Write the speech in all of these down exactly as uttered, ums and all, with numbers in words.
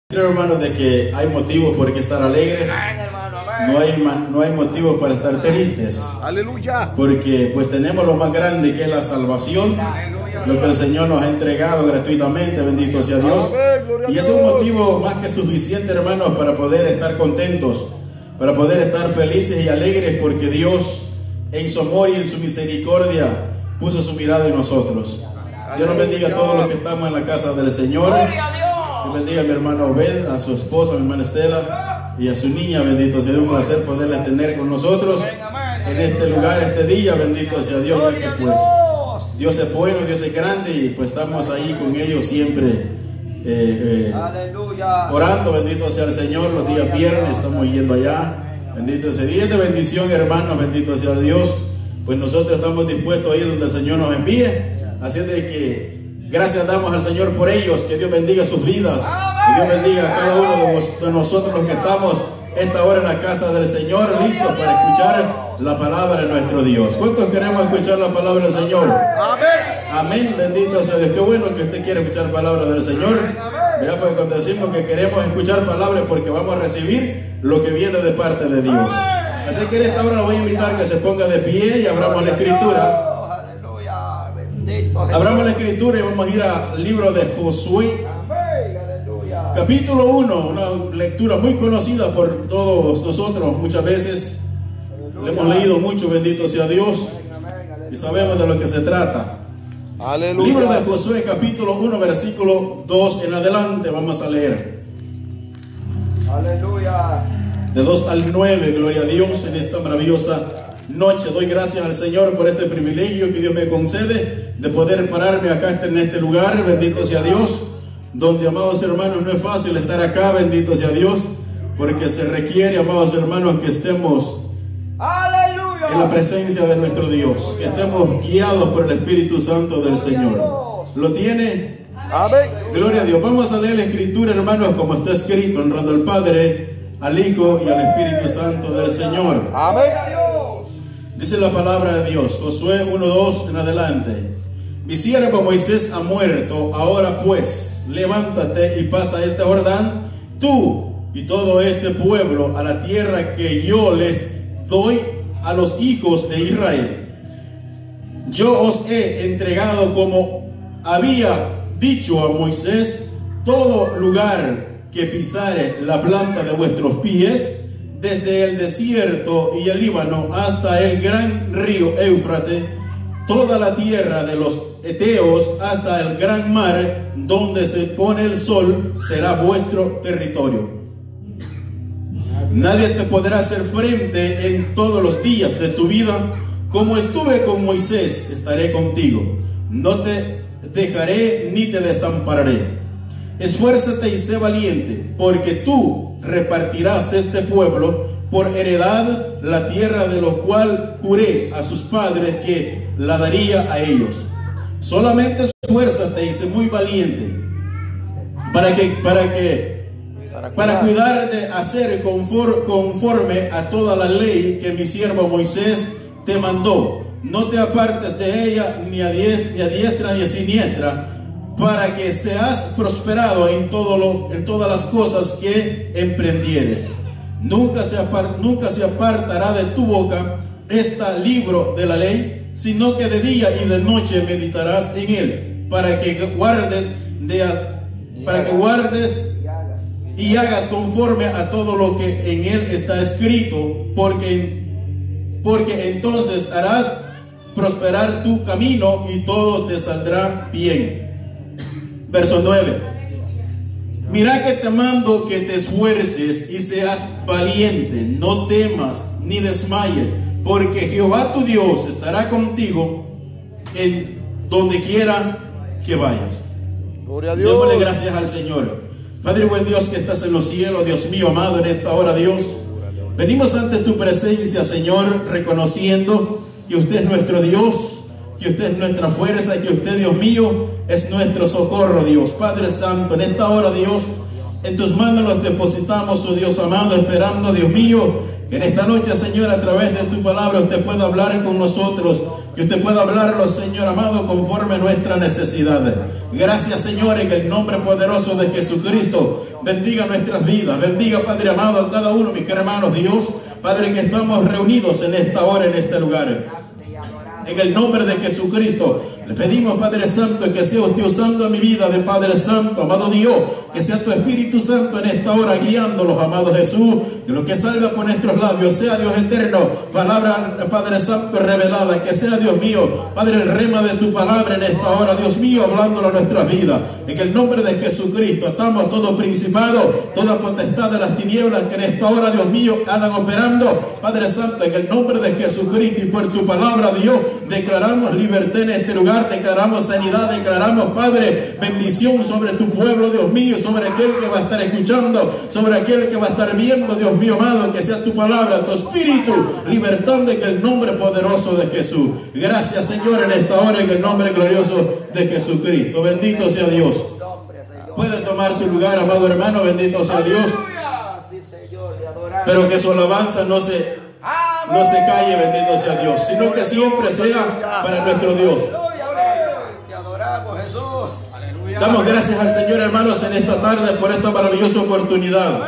Creo, hermanos, de que hay motivos por qué estar alegres. No hay, no hay motivos para estar tristes. Aleluya. Porque pues tenemos lo más grande, que es la salvación. Lo que el Señor nos ha entregado gratuitamente, bendito sea Dios. Y es un motivo más que suficiente, hermanos, para poder estar contentos, para poder estar felices y alegres, porque Dios en su amor y en su misericordia puso su mirada en nosotros. Dios nos bendiga a todos los que estamos en la casa del Señor. Dios bendiga a mi hermano Obed, a su esposa, a mi hermana Estela y a su niña. Bendito sea Dios, un placer poderles tener con nosotros en este lugar, este día. Bendito sea Dios, ya que pues Dios es bueno, Dios es grande, y pues estamos ahí con ellos siempre eh, eh, orando. Bendito sea el Señor. Los días viernes estamos yendo allá. Bendito sea Dios, de bendición, hermanos. Bendito sea Dios. Pues nosotros estamos dispuestos a ir donde el Señor nos envíe. Así de que gracias damos al Señor por ellos. Que Dios bendiga sus vidas. Que Dios bendiga a cada uno de, vos, de nosotros los que estamos esta hora en la casa del Señor, listos para escuchar la palabra de nuestro Dios. ¿Cuántos queremos escuchar la palabra del Señor? Amén. Amén. Bendito sea Dios. Qué bueno que usted quiere escuchar la palabra del Señor. Ya, pues cuando decimos que queremos escuchar palabras, porque vamos a recibir lo que viene de parte de Dios. Así que en esta hora lo voy a invitar que se ponga de pie y abramos la escritura. Abramos la escritura y vamos a ir al libro de Josué, capítulo uno, una lectura muy conocida por todos nosotros. Muchas veces le hemos leído mucho, bendito sea Dios, y sabemos de lo que se trata. Aleluya. Libro de Josué, capítulo uno, versículo dos en adelante, vamos a leer. Aleluya. De dos al nueve, gloria a Dios, en esta maravillosa noche. Doy gracias al Señor por este privilegio que Dios me concede de poder pararme acá en este lugar, bendito sea Dios, donde, amados hermanos, no es fácil estar acá, bendito sea Dios, porque se requiere, amados hermanos, que estemos ¡aleluya! En la presencia de nuestro Dios, que estemos guiados por el Espíritu Santo del Señor. ¿Lo tiene? Amén. Gloria a Dios. Vamos a leer la escritura, hermanos, como está escrito, honrando al Padre, al Hijo y al Espíritu Santo del Señor. Amén. Dice la palabra de Dios, Josué uno, dos en adelante. Mi siervo Moisés ha muerto, ahora pues, levántate y pasa este Jordán, tú y todo este pueblo, a la tierra que yo les doy a los hijos de Israel. Yo os he entregado, como había dicho a Moisés, todo lugar que pisare la planta de vuestros pies, desde el desierto y el Líbano hasta el gran río Éufrates, toda la tierra de los Eteos hasta el gran mar, donde se pone el sol, será vuestro territorio. Nadie te podrá hacer frente en todos los días de tu vida. Como estuve con Moisés, estaré contigo. No te dejaré ni te desampararé. Esfuérzate y sé valiente, porque tú repartirás este pueblo por heredad, la tierra de lo cual juré a sus padres que la daría a ellos. Solamente esfuérzate y sé muy valiente, para que, para que, para cuidar de hacer conforme a toda la ley que mi siervo Moisés te mandó. No te apartes de ella ni a diestra ni a, diestra, ni a siniestra, para que seas prosperado en, todo lo, en todas las cosas que emprendieres. Nunca se, apart, nunca se apartará de tu boca este libro de la ley, sino que de día y de noche meditarás en él, para que guardes, de, para que guardes y hagas conforme a todo lo que en él está escrito, porque, porque entonces harás prosperar tu camino y todo te saldrá bien. Verso nueve. Mira que te mando que te esfuerces y seas valiente, no temas ni desmayes, porque Jehová tu Dios estará contigo en donde quiera que vayas. Gloria a Dios. Démosle gracias al Señor. Padre buen Dios que estás en los cielos, Dios mío amado, en esta hora, Dios, venimos ante tu presencia, Señor, reconociendo que usted es nuestro Dios, que usted es nuestra fuerza y que usted, Dios mío, es nuestro socorro, Dios. Padre Santo, en esta hora, Dios, en tus manos los depositamos, oh Dios amado, esperando, Dios mío, que en esta noche, Señor, a través de tu palabra usted pueda hablar con nosotros. Que usted pueda hablarlo, Señor amado, conforme a nuestra necesidad. Gracias, Señor, en el nombre poderoso de Jesucristo. Bendiga nuestras vidas. Bendiga, Padre amado, a cada uno de mis hermanos, Dios. Padre, que estamos reunidos en esta hora, en este lugar. En el nombre de Jesucristo, le pedimos, Padre Santo, que sea usted usando mi vida de Padre Santo, amado Dios, que sea tu Espíritu Santo en esta hora guiándolos, amado Jesús, que lo que salga por nuestros labios sea, Dios eterno, palabra, Padre Santo, revelada, que sea, Dios mío, Padre, el rema de tu palabra en esta hora, Dios mío, hablándolo a nuestras vidas. En el nombre de Jesucristo, atamos todo principado, toda potestad de las tinieblas que en esta hora, Dios mío, andan operando, Padre Santo, en el nombre de Jesucristo y por tu palabra, Dios, declaramos libertad en este lugar, declaramos sanidad, declaramos, Padre, bendición sobre tu pueblo, Dios mío, sobre aquel que va a estar escuchando, sobre aquel que va a estar viendo, Dios mío amado, que sea tu palabra, tu espíritu, libertando en el nombre poderoso de Jesús. Gracias, Señor, en esta hora, en el nombre glorioso de Jesucristo. Bendito sea Dios. Puede tomar su lugar, amado hermano, bendito sea Dios. Pero que su alabanza no se... no se calle, bendito sea Dios, sino que siempre sea para nuestro Dios. Damos gracias al Señor, hermanos, en esta tarde por esta maravillosa oportunidad.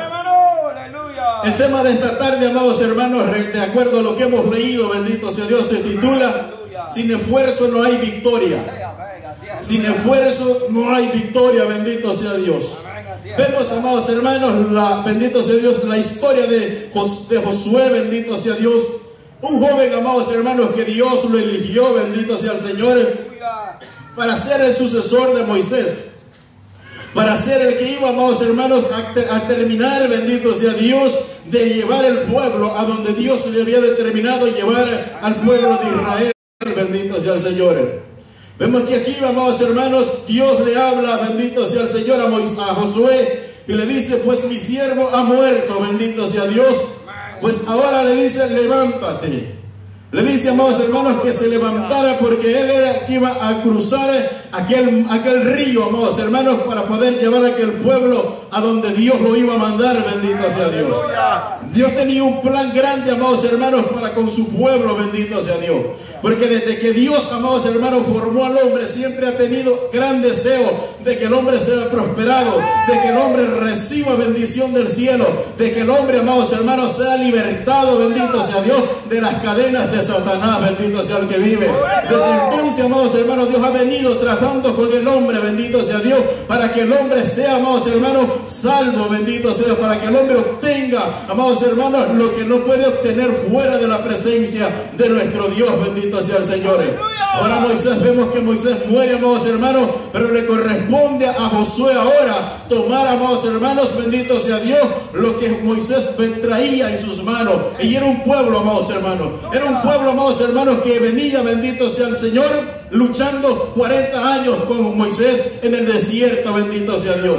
El tema de esta tarde, amados hermanos, de acuerdo a lo que hemos leído, bendito sea Dios, se titula: sin esfuerzo no hay victoria. Sin esfuerzo no hay victoria, bendito sea Dios. Vemos, amados hermanos, la, bendito sea Dios, la historia de, Jos, de Josué, bendito sea Dios. Un joven, amados hermanos, que Dios lo eligió, bendito sea el Señor, para ser el sucesor de Moisés. Para ser el que iba, amados hermanos, a, ter, a terminar, bendito sea Dios, de llevar el pueblo a donde Dios le había determinado llevar al pueblo de Israel, bendito sea el Señor. Vemos que aquí, amados hermanos, Dios le habla, bendito sea el Señor, a, Moisés, a Josué, y le dice: pues mi siervo ha muerto, bendito sea Dios. Pues ahora le dice: levántate. Le dice, amados hermanos, que se levantara, porque él era que iba a cruzar aquel, aquel río, amados hermanos, para poder llevar a aquel pueblo a donde Dios lo iba a mandar, bendito sea Dios. Dios tenía un plan grande, amados hermanos, para con su pueblo, bendito sea Dios. Porque desde que Dios, amados hermanos, formó al hombre, siempre ha tenido gran deseo de que el hombre sea prosperado, de que el hombre reciba bendición del cielo, de que el hombre, amados hermanos, sea libertado, bendito sea Dios, de las cadenas de Satanás, bendito sea el que vive. Desde entonces, amados hermanos, Dios ha venido tratando con el hombre, bendito sea Dios, para que el hombre sea, amados hermanos, salvo, bendito sea Dios, para que el hombre obtenga, amados hermanos, lo que no puede obtener fuera de la presencia de nuestro Dios, bendito sea el Señor. Ahora Moisés, vemos que Moisés muere, amados hermanos, pero le corresponde a Josué ahora tomar, amados hermanos, bendito sea Dios, lo que Moisés traía en sus manos. Y era un pueblo, amados hermanos, era un pueblo, amados hermanos, que venía, bendito sea el Señor, luchando cuarenta años con Moisés en el desierto, bendito sea Dios.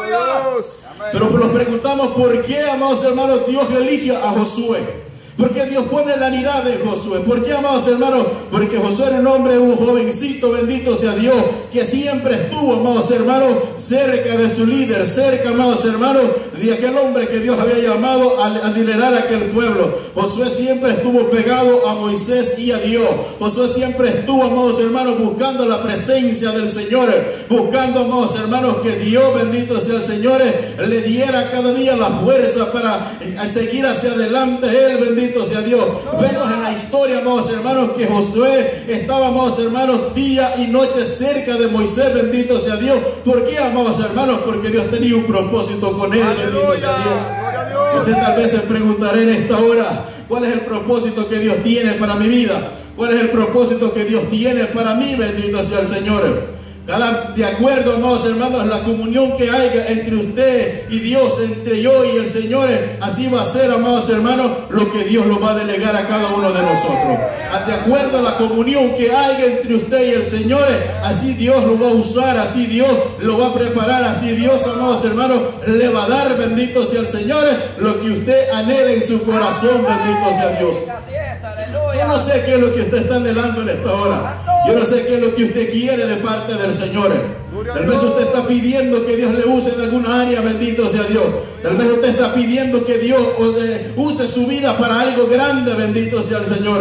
Pero nos preguntamos por qué, amados hermanos, Dios elige a Josué. ¿Por qué Dios pone la mirada en Josué? ¿Por qué, amados hermanos? Porque Josué era un hombre, un jovencito, bendito sea Dios, que siempre estuvo, amados hermanos, cerca de su líder, cerca, amados hermanos, de aquel hombre que Dios había llamado a, a liderar aquel pueblo. Josué siempre estuvo pegado a Moisés y a Dios. Josué siempre estuvo, amados hermanos, buscando la presencia del Señor, buscando, amados hermanos, que Dios, bendito sea el Señor, le diera cada día la fuerza para seguir hacia adelante. Él, bendito sea Dios. Vemos en la historia, amados hermanos, que Josué estaba, amados hermanos, día y noche cerca de Moisés, bendito sea Dios. ¿Por qué, amados hermanos? Porque Dios tenía un propósito con él, bendito sea Dios. Usted tal vez se preguntará en esta hora: ¿cuál es el propósito que Dios tiene para mi vida? ¿Cuál es el propósito que Dios tiene para mí? Bendito sea el Señor. Cada, de acuerdo, amados hermanos, la comunión que haya entre usted y Dios, entre yo y el Señor, así va a ser, amados hermanos, lo que Dios lo va a delegar a cada uno de nosotros. De acuerdo a la comunión que haya entre usted y el Señor, así Dios lo va a usar, así Dios lo va a preparar, así Dios, amados hermanos, le va a dar, bendito sea el Señor, lo que usted anhela en su corazón, bendito sea Dios. Yo no sé qué es lo que usted está anhelando en esta hora. Yo no sé qué es lo que usted quiere de parte del Señor. Tal vez usted está pidiendo que Dios le use en alguna área, bendito sea Dios. Tal vez usted está pidiendo que Dios use su vida para algo grande, bendito sea el Señor.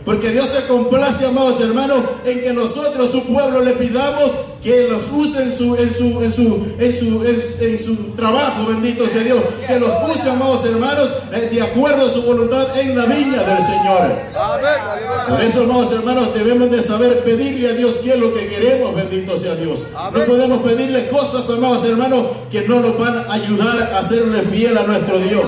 Porque Dios se complace, amados hermanos, en que nosotros, su pueblo, le pidamos que los use en su, en su, en su, en su, en, en su trabajo, bendito sea Dios. Que los use, amados hermanos, de acuerdo a su voluntad en la viña del Señor. Por eso, amados hermanos, debemos de saber pedirle a Dios qué es lo que queremos, bendito sea Dios. No podemos pedirle cosas, amados hermanos, que no nos van a ayudar a serle fiel a nuestro Dios.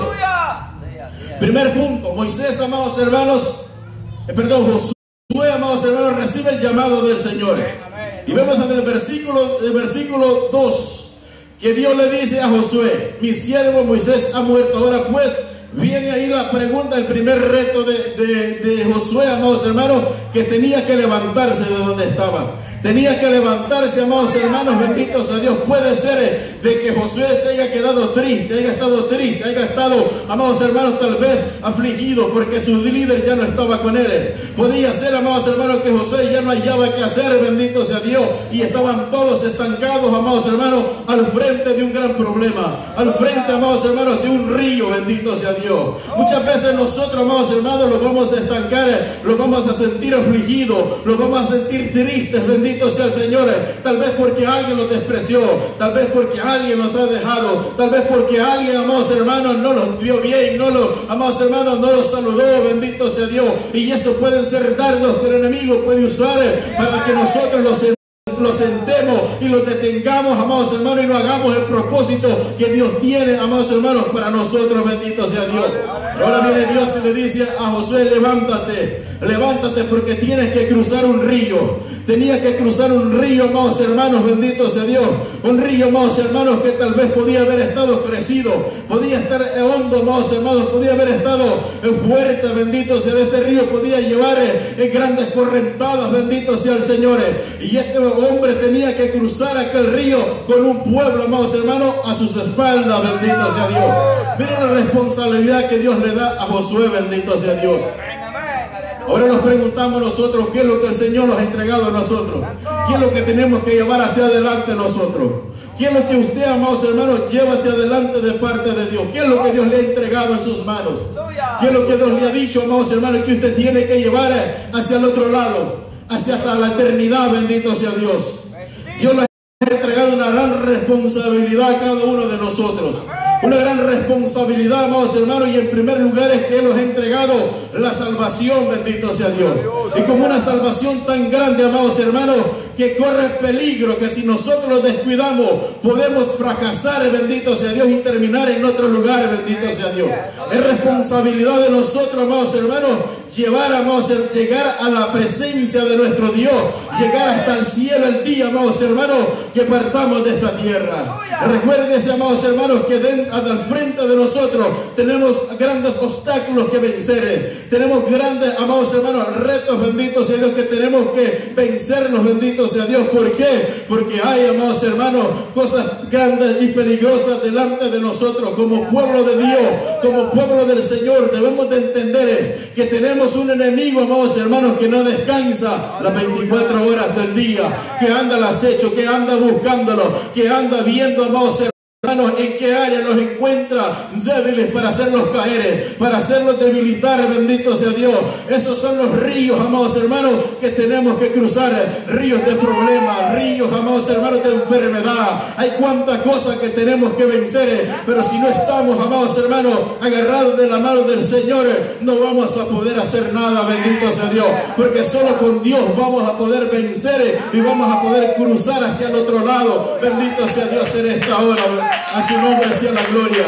Primer punto, Moisés, amados hermanos, eh, perdón, Josué, amados hermanos, recibe el llamado del Señor. Y vemos en el versículo, el versículo dos, que Dios le dice a Josué: mi siervo Moisés ha muerto. Ahora pues, viene ahí la pregunta, el primer reto de, de, de Josué, amados hermanos, que tenía que levantarse de donde estaba. Tenía que levantarse, amados hermanos, benditos a Dios. Puede ser de que Josué se haya quedado triste, haya estado triste, haya estado, amados hermanos, tal vez afligido porque su líder ya no estaba con él. Podía ser, amados hermanos, que Josué ya no hallaba qué hacer, bendito sea Dios, y estaban todos estancados, amados hermanos, al frente de un gran problema, al frente, amados hermanos, de un río, bendito sea Dios. Muchas veces nosotros, amados hermanos, los vamos a estancar, los vamos a sentir afligidos, los vamos a sentir tristes, bendito sea el Señor, tal vez porque alguien los despreció, tal vez porque alguien los ha dejado, tal vez porque alguien, amados hermanos, no los vio bien, no los, amados hermanos, no los saludó, bendito sea Dios. Y eso pueden ser dardos que el enemigo puede usar para que nosotros los los sentemos y los detengamos, amados hermanos, y no hagamos el propósito que Dios tiene, amados hermanos, para nosotros, bendito sea Dios. Ahora viene Dios y le dice a Josué: levántate, levántate, porque tienes que cruzar un río. Tenía que cruzar un río, amados hermanos, bendito sea Dios. Un río, amados hermanos, que tal vez podía haber estado crecido, podía estar hondo, amados hermanos, podía haber estado fuerte, bendito sea. De este río podía llevar en grandes correntadas, bendito sea el Señor. Y este hombre tenía que cruzar aquel río con un pueblo, amados hermanos, a sus espaldas, bendito sea Dios. Miren la responsabilidad que Dios le da a Josué, bendito sea Dios. Ahora nos preguntamos nosotros: ¿qué es lo que el Señor nos ha entregado a nosotros? ¿Qué es lo que tenemos que llevar hacia adelante nosotros? ¿Qué es lo que usted, amados hermanos, lleva hacia adelante de parte de Dios? ¿Qué es lo que Dios le ha entregado en sus manos? ¿Qué es lo que Dios le ha dicho, amados hermanos, que usted tiene que llevar hacia el otro lado, hacia hasta la eternidad, bendito sea Dios? Dios le ha entregado una gran responsabilidad a cada uno de nosotros. Una gran responsabilidad, amados hermanos, y en primer lugar es que Él nos ha entregado la salvación, bendito sea Dios. Y como una salvación tan grande, amados hermanos, que corre peligro, que si nosotros lo descuidamos, podemos fracasar, bendito sea Dios, y terminar en otro lugar, bendito sea Dios. Es responsabilidad de nosotros, amados hermanos, llevar, amados, llegar a la presencia de nuestro Dios, llegar hasta el cielo el día, amados hermanos, que partamos de esta tierra. Recuérdense, amados hermanos, que den, al frente de nosotros tenemos grandes obstáculos que vencer, tenemos grandes, amados hermanos, retos, benditos sea Dios, que tenemos que vencerlos, benditos sea Dios. ¿Por qué? Porque hay, amados hermanos, cosas grandes y peligrosas delante de nosotros. Como pueblo de Dios, como pueblo del Señor, debemos de entender que tenemos un enemigo, amados hermanos, que no descansa las veinticuatro horas del día, que anda al acecho, que anda buscándolo, que anda viendo, amados hermanos, en qué área los encuentra débiles para hacerlos caer, para hacerlos debilitar, bendito sea Dios. Esos son los ríos, amados hermanos, que tenemos que cruzar. Ríos de problemas, ríos, amados hermanos, de enfermedad. Hay cuantas cosas que tenemos que vencer, pero si no estamos, amados hermanos, agarrados de la mano del Señor, no vamos a poder hacer nada, bendito sea Dios, porque solo con Dios vamos a poder vencer y vamos a poder cruzar hacia el otro lado. Bendito sea Dios en esta hora. A su nombre sea la gloria.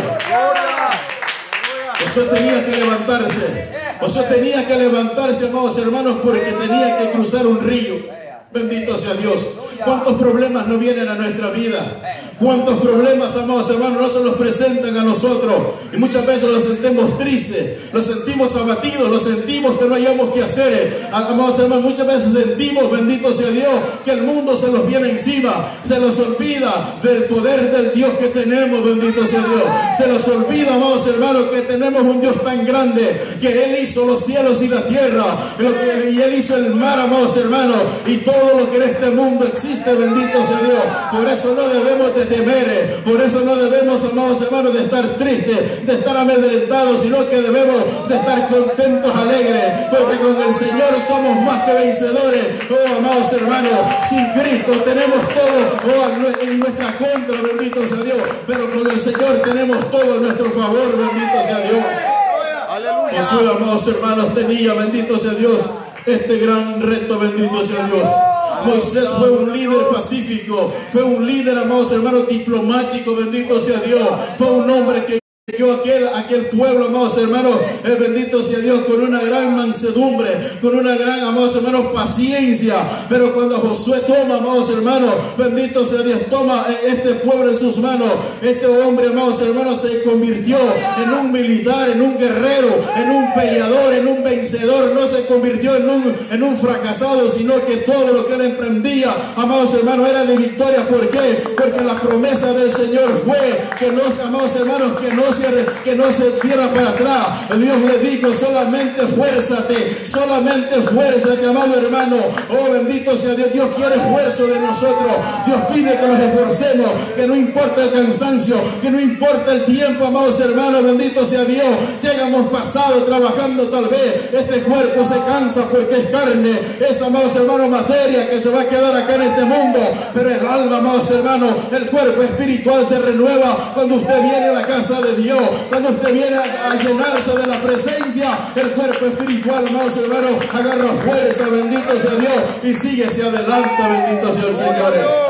Josué tenía que levantarse. Josué tenía que levantarse, amados hermanos, porque tenía que cruzar un río. Bendito sea Dios. ¿Cuántos problemas no vienen a nuestra vida? ¿Cuántos problemas, amados hermanos, no se los presentan a nosotros? Y muchas veces los sentimos tristes, los sentimos abatidos, los sentimos que no hayamos que hacer. Amados hermanos, muchas veces sentimos, bendito sea Dios, que el mundo se los viene encima. Se los olvida del poder del Dios que tenemos, bendito sea Dios. Se los olvida, amados hermanos, que tenemos un Dios tan grande, que Él hizo los cielos y la tierra, y Él hizo el mar, amados hermanos, y todo lo que en este mundo existe, bendito sea Dios. Por eso no debemos de temer. Por eso no debemos, amados hermanos, de estar tristes, de estar amedrentados, sino que debemos de estar contentos, alegres, porque con el Señor somos más que vencedores. Oh, amados hermanos, sin Cristo tenemos todo oh, en nuestra contra, bendito sea Dios, pero con el Señor tenemos todo a nuestro favor, bendito sea Dios. Aleluya. Josué, amados hermanos, tenía, bendito sea Dios, este gran reto, bendito sea Dios. Moisés fue un líder pacífico, fue un líder, amados hermanos, diplomático, bendito sea Dios. Fue un hombre que yo aquel, aquel pueblo, amados hermanos, eh, bendito sea Dios, con una gran mansedumbre, con una gran, amados hermanos, paciencia. Pero cuando Josué toma, amados hermanos, bendito sea Dios, toma eh, este pueblo en sus manos, este hombre, amados hermanos, se convirtió en un militar, en un guerrero, en un peleador, en un vencedor. No se convirtió en un, en un fracasado, sino que todo lo que él emprendía, amados hermanos, era de victoria. ¿Por qué? Porque la promesa del Señor fue que no, amados hermanos, que no se que no se tira para atrás. Dios le dijo: solamente esfuérzate, solamente esfuérzate, amado hermano. Oh, bendito sea Dios. Dios quiere esfuerzo de nosotros. Dios pide que nos esforcemos, que no importa el cansancio, que no importa el tiempo, amados hermanos, bendito sea Dios, que hayamos pasado trabajando. Tal vez este cuerpo se cansa porque es carne, es, amados hermanos, materia que se va a quedar acá en este mundo, pero el alma, amados hermanos, el cuerpo espiritual se renueva cuando usted viene a la casa de Dios. Cuando usted viene a, a llenarse de la presencia, el cuerpo espiritual, amados hermanos, agarra fuerza, bendito sea Dios, y sigue hacia adelante, bendito sea el Señor.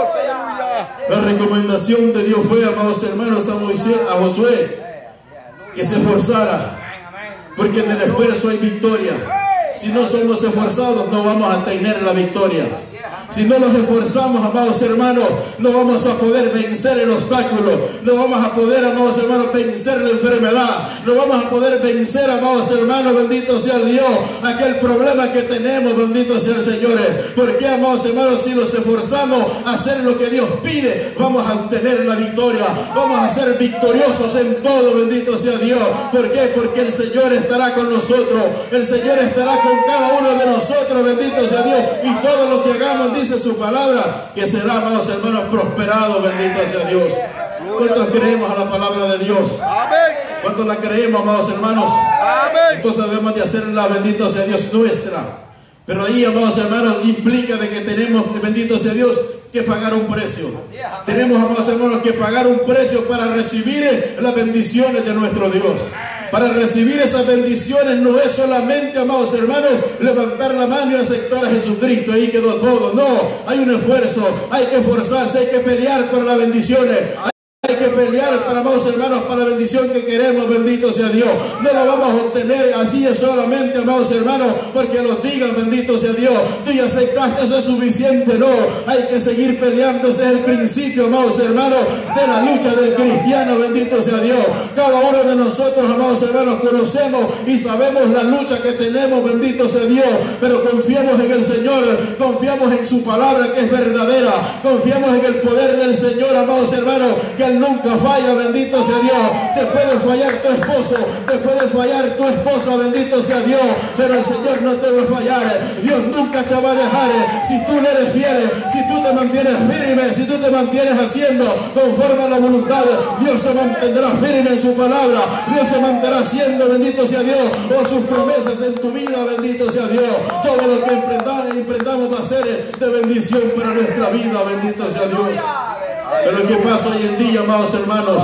La recomendación de Dios fue, amados hermanos, a Moisés, a Josué, que se esforzara, porque en el esfuerzo hay victoria. Si no somos esforzados, no vamos a tener la victoria. Si no nos esforzamos, amados hermanos, no vamos a poder vencer el obstáculo. No vamos a poder, amados hermanos, vencer la enfermedad. No vamos a poder vencer, amados hermanos, bendito sea el Dios, aquel problema que tenemos, bendito sea el Señor. Porque, amados hermanos, si nos esforzamos a hacer lo que Dios pide, vamos a obtener la victoria. Vamos a ser victoriosos en todo, bendito sea Dios. ¿Por qué? Porque el Señor estará con nosotros. El Señor estará con cada uno de nosotros, bendito sea Dios. Y todo lo que hagamos, dice su palabra, que será, amados hermanos, prosperado, bendito sea Dios. ¿Cuántos creemos a la palabra de Dios? ¿Cuántos la creemos, amados hermanos? Entonces debemos de hacerla, bendito sea Dios, nuestra. Pero ahí, amados hermanos, implica de que tenemos, bendito sea Dios, que pagar un precio. Tenemos, amados hermanos, que pagar un precio para recibir las bendiciones de nuestro Dios. Para recibir esas bendiciones no es solamente, amados hermanos, levantar la mano y aceptar a Jesucristo. Ahí quedó todo. No, hay un esfuerzo, hay que esforzarse, hay que pelear por las bendiciones. Hay que pelear, para, amados hermanos, para la bendición que queremos, bendito sea Dios. No la vamos a obtener así solamente, amados hermanos, porque los digan, bendito sea Dios. Tú ya aceptaste, eso es suficiente. No, hay que seguir peleando. Ese es el principio, amados hermanos, de la lucha del cristiano, bendito sea Dios. Cada uno de nosotros, amados hermanos, conocemos y sabemos la lucha que tenemos, bendito sea Dios, pero confiamos en el Señor, confiamos en su palabra que es verdadera, confiamos en el poder del Señor, amados hermanos, que Él nunca falla, bendito sea Dios. Te puede fallar tu esposo, te puede fallar tu esposa, bendito sea Dios, pero el Señor no te va a fallar. Dios nunca te va a dejar. Si tú le eres fiel, si tú te mantienes firme, si tú te mantienes haciendo conforme a la voluntad, Dios se mantendrá firme en su palabra. Dios se mantendrá haciendo, bendito sea Dios, o sus promesas en tu vida, bendito sea Dios. Todo lo que emprendamos, emprendamos va a ser de bendición para nuestra vida, bendito sea Dios. Pero ¿qué pasa hoy en día, amados hermanos?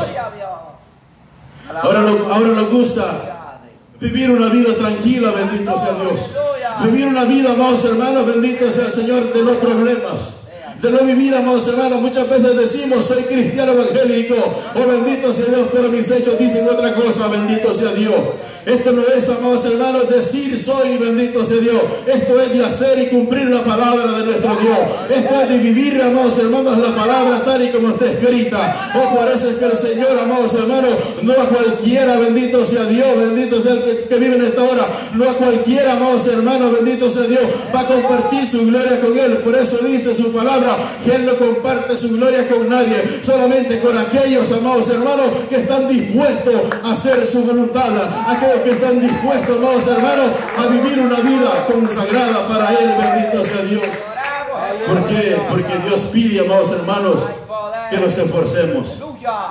Ahora, lo, ahora nos gusta vivir una vida tranquila, bendito sea Dios. Vivir una vida, amados hermanos, bendito sea el Señor, de los problemas. De no vivir, amados hermanos, muchas veces decimos: soy cristiano evangélico, oh bendito sea Dios, pero mis hechos dicen otra cosa, bendito sea Dios. Esto no es, amados hermanos, decir soy, bendito sea Dios. Esto es de hacer y cumplir la palabra de nuestro Dios. Esto es de vivir, amados hermanos, la palabra tal y como está escrita. Oh, por eso es que el Señor, amados hermanos, no a cualquiera, bendito sea Dios, bendito sea el que, que vive en esta hora, no a cualquiera, amados hermanos, bendito sea Dios, va a compartir su gloria con Él. Por eso dice su palabra que Él no comparte su gloria con nadie, solamente con aquellos, amados hermanos, que están dispuestos a hacer su voluntad, aquellos que están dispuestos, amados hermanos, a vivir una vida consagrada para Él, bendito sea Dios. ¿Por qué? Porque Dios pide, amados hermanos, que nos esforcemos.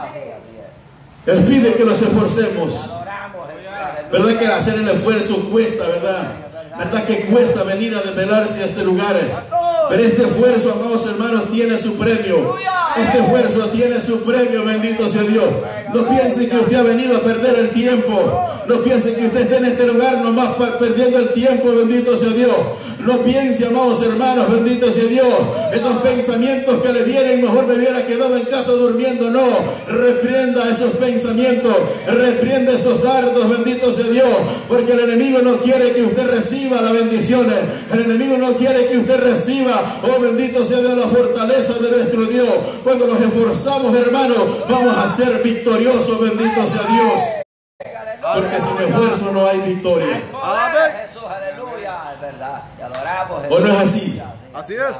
Él pide que nos esforcemos. ¿Verdad que hacer el esfuerzo cuesta, verdad? ¿Verdad que cuesta venir a desvelarse a este lugar? Pero este esfuerzo, amados hermanos, tiene su premio. Este esfuerzo tiene su premio, bendito sea Dios. No piense que usted ha venido a perder el tiempo. No piense que usted esté en este lugar nomás perdiendo el tiempo, bendito sea Dios. No piense, amados hermanos, bendito sea Dios. Esos pensamientos que le vienen, mejor me hubiera quedado en casa durmiendo. No, reprenda esos pensamientos, reprenda esos dardos, bendito sea Dios. Porque el enemigo no quiere que usted reciba las bendiciones. El enemigo no quiere que usted reciba, oh bendito sea Dios, la fortaleza de nuestro Dios. Cuando nos esforzamos, hermanos, vamos a ser victoriosos, bendito sea Dios. Porque sin esfuerzo no hay victoria. Amén. Jesús, aleluya, es verdad. Te adoramos, Jesús. ¿O no es así? Así es.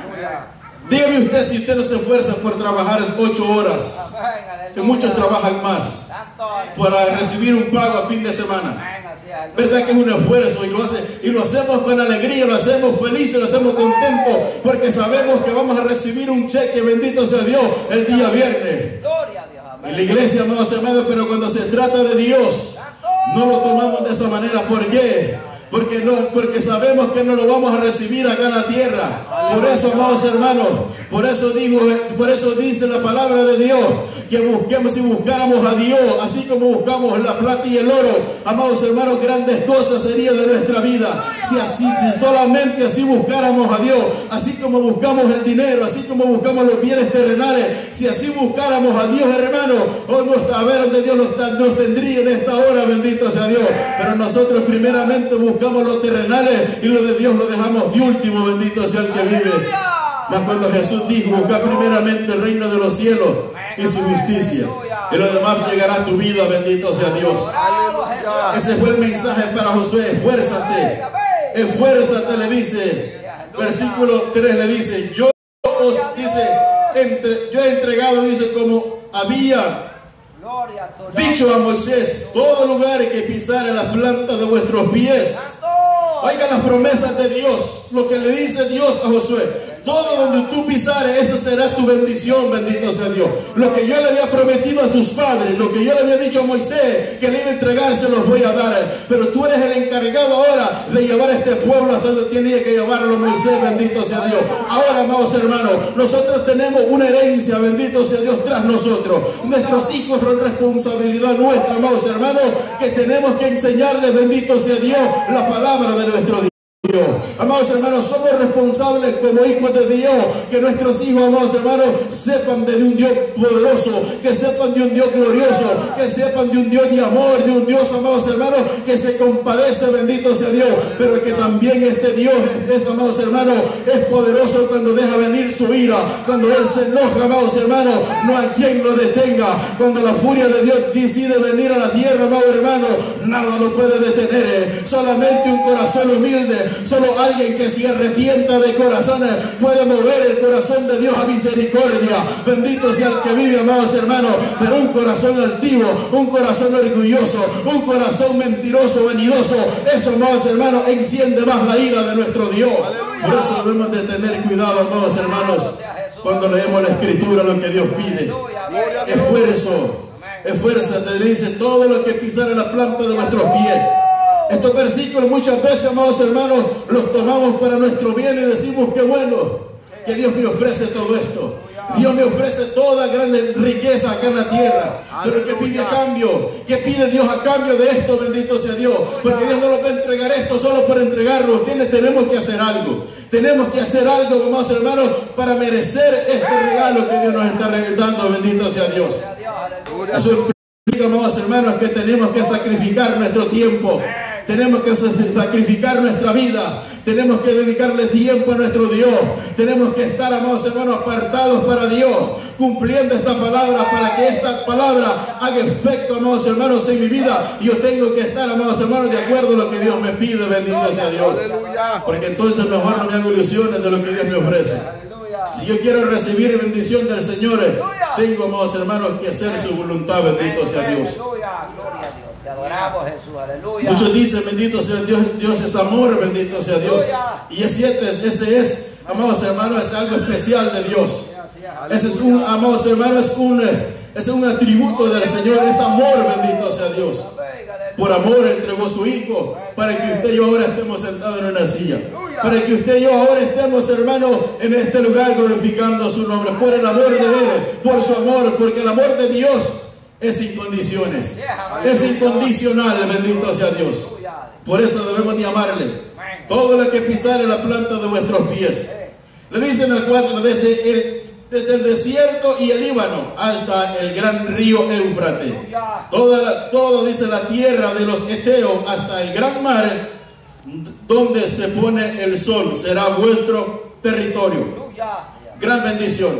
Dígame usted si usted no se esfuerza por trabajar ocho horas. Que muchos trabajan más para recibir un pago a fin de semana. ¿Verdad que es un esfuerzo? Y lo, hace, y lo hacemos con alegría, lo hacemos felices, lo hacemos contentos, porque sabemos que vamos a recibir un cheque, bendito sea Dios, el día viernes. En la iglesia, amados hermanos, pero cuando se trata de Dios, no lo tomamos de esa manera. ¿Por qué? Porque, no, porque sabemos que no lo vamos a recibir acá en la tierra. Por eso, amados hermanos, por eso digo, por eso dice la palabra de Dios, que busquemos y buscáramos a Dios, así como buscamos la plata y el oro, amados hermanos, grandes cosas serían de nuestra vida. Si así, si solamente así buscáramos a Dios, así como buscamos el dinero, así como buscamos los bienes terrenales, si así buscáramos a Dios, hermano, oh, no, a ver donde Dios nos, nos tendría en esta hora, bendito sea Dios. Pero nosotros primeramente buscamos los terrenales y lo de Dios lo dejamos de último, bendito sea el que vive. Mas cuando Jesús dijo, busca primeramente el reino de los cielos y su justicia, y lo demás llegará a tu vida, bendito sea Dios. Ese fue el mensaje para Josué. Esfuérzate, esfuérzate, le dice. Versículo tres le dice, yo os, dice, entre, yo he entregado, dice, como había dicho a Moisés, todo lugar que pisare las plantas de vuestros pies. Oigan las promesas de Dios, lo que le dice Dios a Josué. Todo donde tú pisares, esa será tu bendición, bendito sea Dios. Lo que yo le había prometido a tus padres, lo que yo le había dicho a Moisés, que le iba a entregar, se los voy a dar. Pero tú eres el encargado ahora de llevar a este pueblo hasta donde tiene que llevarlo Moisés, bendito sea Dios. Ahora, amados hermanos, nosotros tenemos una herencia, bendito sea Dios, tras nosotros. Nuestros hijos son responsabilidad nuestra, amados hermanos, que tenemos que enseñarles, bendito sea Dios, la palabra de nuestro Dios. Amados hermanos, somos responsables como hijos de Dios, que nuestros hijos, amados hermanos, sepan de un Dios poderoso, que sepan de un Dios glorioso, que sepan de un Dios de amor, de un Dios, amados hermanos, que se compadece, bendito sea Dios, pero que también este Dios, es, amados hermanos, es poderoso cuando deja venir su ira, cuando Él se enoja, amados hermanos, no hay quien lo detenga. Cuando la furia de Dios decide venir a la tierra, amados hermanos, nada lo puede detener. Solamente un corazón humilde, solo alguien que se arrepienta de corazones puede mover el corazón de Dios a misericordia. Bendito sea el que vive, amados hermanos. Pero un corazón altivo, un corazón orgulloso, un corazón mentiroso, vanidoso, eso, amados hermanos, enciende más la ira de nuestro Dios. Por eso debemos de tener cuidado, amados hermanos, cuando leemos la escritura, lo que Dios pide. Esfuerzo, esfuérzate, le dice, todo lo que pisare la planta de vuestros pies. Estos versículos muchas veces, amados hermanos, los tomamos para nuestro bien y decimos que bueno, que Dios me ofrece todo esto. Dios me ofrece toda gran riqueza acá en la tierra. Pero ¿qué pide a cambio? ¿Qué pide Dios a cambio de esto? Bendito sea Dios. Porque Dios no nos va a entregar esto solo por entregarlo. Tiene, tenemos que hacer algo. Tenemos que hacer algo, amados hermanos, para merecer este regalo que Dios nos está regalando. Bendito sea Dios. Eso implica, amados hermanos, que tenemos que sacrificar nuestro tiempo. Tenemos que sacrificar nuestra vida. Tenemos que dedicarle tiempo a nuestro Dios. Tenemos que estar, amados hermanos, apartados para Dios, cumpliendo esta palabra, para que esta palabra haga efecto, amados hermanos, en mi vida. Y yo tengo que estar, amados hermanos, de acuerdo a lo que Dios me pide. Bendito sea Dios. Porque entonces mejor no me hago ilusiones de lo que Dios me ofrece. Si yo quiero recibir bendición del Señor, tengo, amados hermanos, que hacer su voluntad. Bendito sea Dios. Te adoramos, Jesús, aleluya. Muchos dicen, bendito sea Dios, Dios es amor, bendito sea Dios. Y es cierto, ese es, amados hermanos, es algo especial de Dios. Ese es un, amados hermanos, es un, es un atributo del Señor, es amor, bendito sea Dios. Por amor entregó su Hijo para que usted y yo ahora estemos sentados en una silla. Para que usted y yo ahora estemos, hermanos, en este lugar glorificando su nombre. Por el amor de Él, por su amor, porque el amor de Dios es sin condiciones. Es incondicional, bendito sea Dios. Por eso debemos de amarle. Todo lo que pisare la planta de vuestros pies. Le dicen al cuatro, desde el desde el desierto y el Líbano hasta el gran río Éufrates. Toda la, todo, dice, la tierra de los Eteos hasta el gran mar, donde se pone el sol, será vuestro territorio. Gran bendición.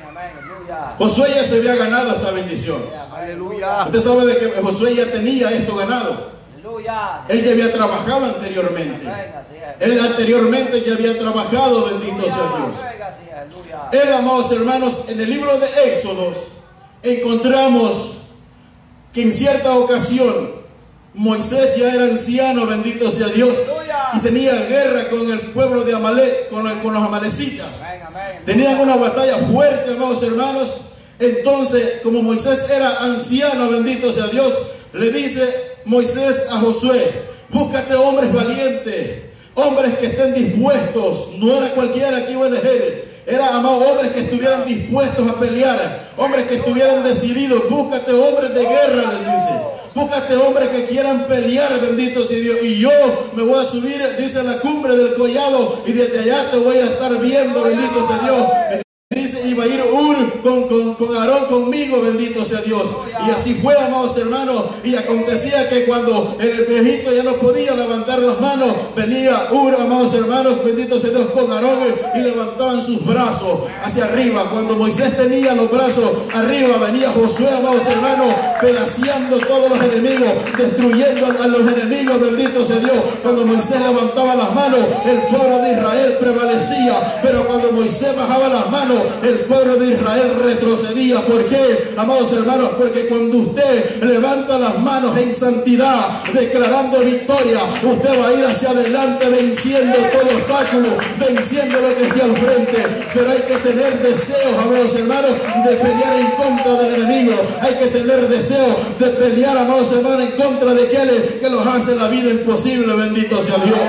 Josué ya se había ganado esta bendición. Usted sabe de que Josué ya tenía esto ganado. Él ya había trabajado anteriormente. Él anteriormente ya había trabajado, bendito sea Dios. Él, amados hermanos, en el libro de Éxodos encontramos que en cierta ocasión Moisés ya era anciano, bendito sea Dios, y tenía guerra con el pueblo de Amalek, con, con los amalecitas. Tenían una batalla fuerte, amados hermanos. Entonces, como Moisés era anciano, bendito sea Dios, le dice Moisés a Josué: búscate hombres valientes, hombres que estén dispuestos. No era cualquiera que iba a elegir. Era, amados, hombres que estuvieran dispuestos a pelear, hombres que estuvieran decididos. Búscate hombres de guerra, les dice. Búscate hombres que quieran pelear, bendito sea Dios. Y yo me voy a subir, dice, a la cumbre del collado, y desde allá te voy a estar viendo, bendito sea Dios. Dice, iba a ir Ur con, con, con Aarón conmigo, bendito sea Dios. Y así fue, amados hermanos. Y acontecía que cuando el viejito ya no podía levantar las manos, venía Ur, amados hermanos, bendito sea Dios, con Aarón, y levantaban sus brazos hacia arriba. Cuando Moisés tenía los brazos arriba, venía Josué, amados hermanos, pedaceando todos los enemigos, destruyendo a los enemigos, bendito sea Dios. Cuando Moisés levantaba las manos, el pueblo de Israel prevalecía. Pero cuando Moisés bajaba las manos, el pueblo de Israel retrocedía. ¿Por qué, amados hermanos? Porque cuando usted levanta las manos en santidad, declarando victoria, usted va a ir hacia adelante venciendo todo obstáculo, venciendo lo que esté al frente. Pero hay que tener deseos, amados hermanos, de pelear en contra del enemigo. Hay que tener deseos de pelear, amados hermanos, en contra de aquellos que los hace la vida imposible. Bendito sea Dios.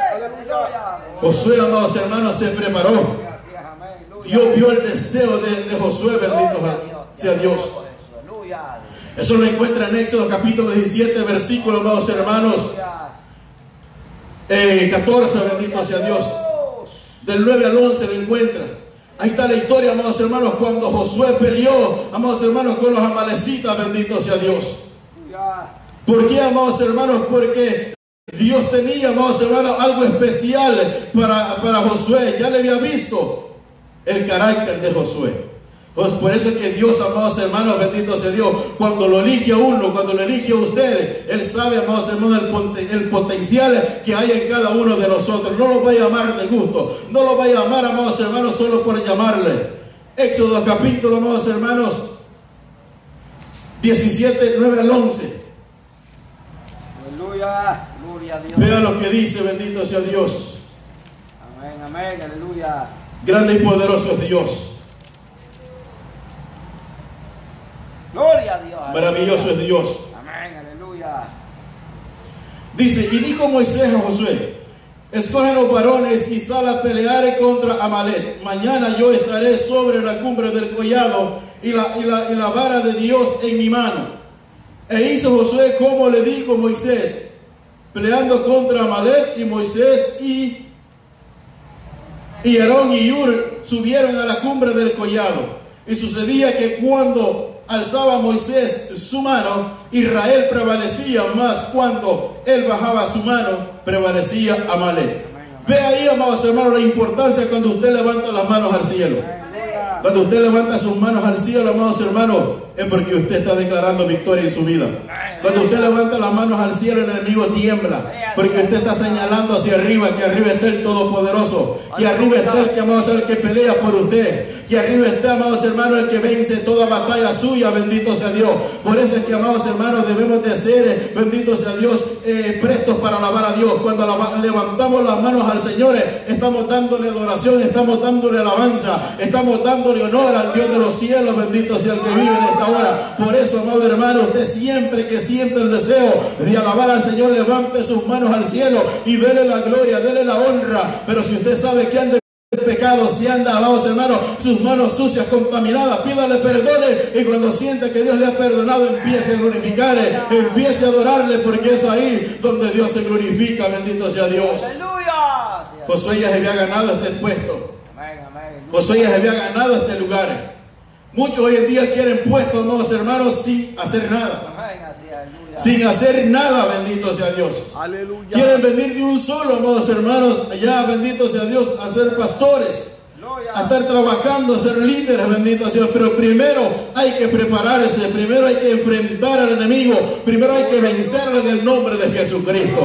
Josué, amados hermanos, se preparó. Dios vio el deseo de, de Josué, bendito sea Dios. Eso lo encuentra en Éxodo capítulo diecisiete, versículos, amados hermanos, eh, catorce, bendito sea Dios. Del nueve al once lo encuentra. Ahí está la historia, amados hermanos, cuando Josué peleó, amados hermanos, con los amalecitas, bendito sea Dios. ¿Por qué, amados hermanos? Porque Dios tenía, amados hermanos, algo especial para, para Josué. Ya le había visto el carácter de Josué. Pues por eso es que Dios, amados hermanos, bendito sea Dios, cuando lo elige a uno, cuando lo elige a ustedes, Él sabe, amados hermanos, el, pot el potencial que hay en cada uno de nosotros. No lo va a llamar de gusto, no lo va a llamar, amados hermanos, solo por llamarle. Éxodo capítulo, amados hermanos, diecisiete, nueve al once. Aleluya, gloria a Dios. Vea lo que dice, bendito sea Dios. Amén, amén, aleluya. Grande y poderoso es Dios. Gloria a Dios. Maravilloso es Dios. Amén, aleluya. Dice, y dijo Moisés a Josué: escoge los varones y sal a pelear contra Amalek. Mañana yo estaré sobre la cumbre del collado y la, y la, y la vara de Dios en mi mano. E hizo Josué como le dijo Moisés, peleando contra Amalek. Y Moisés y Y Aarón y Ur subieron a la cumbre del collado. Y sucedía que cuando alzaba Moisés su mano, Israel prevalecía, más cuando él bajaba su mano, prevalecía Amalek. Ve ahí, amados hermanos, la importancia cuando usted levanta las manos al cielo. Cuando usted levanta sus manos al cielo, amados hermanos, es porque usted está declarando victoria en su vida. Cuando usted levanta las manos al cielo, el enemigo tiembla, porque usted está señalando hacia arriba, que arriba está el Todopoderoso, que arriba está el que, amados, el que pelea por usted, que arriba está, amados hermanos, el que vence toda batalla suya, bendito sea Dios. Por eso es que, amados hermanos, debemos de ser, bendito sea Dios, eh, prestos para alabar a Dios. Cuando alaba, levantamos las manos al Señor, estamos dándole adoración, estamos dándole alabanza, estamos dándole honor al Dios de los cielos, bendito sea el que vive en esta hora. Por eso, amado hermano, usted siempre que siente el deseo de alabar al Señor, levante sus manos al cielo y dele la gloria, dele la honra. Pero si usted sabe que anda en pecado, si anda, amados hermanos, sus manos sucias, contaminadas, pídale perdone, y cuando sienta que Dios le ha perdonado, empiece a glorificar, empiece a adorarle, porque es ahí donde Dios se glorifica, bendito sea Dios. Josué ya se había ganado este puesto. Josué ya se había ganado este lugar. Muchos hoy en día quieren puestos, amados hermanos, sin hacer nada. Sin hacer nada, bendito sea Dios. Aleluya. Quieren venir de un solo, amados hermanos, allá, bendito sea Dios, a ser pastores, a estar trabajando, a ser líderes, bendito sea Dios. Pero primero hay que prepararse, primero hay que enfrentar al enemigo, primero hay que vencerlo en el nombre de Jesucristo.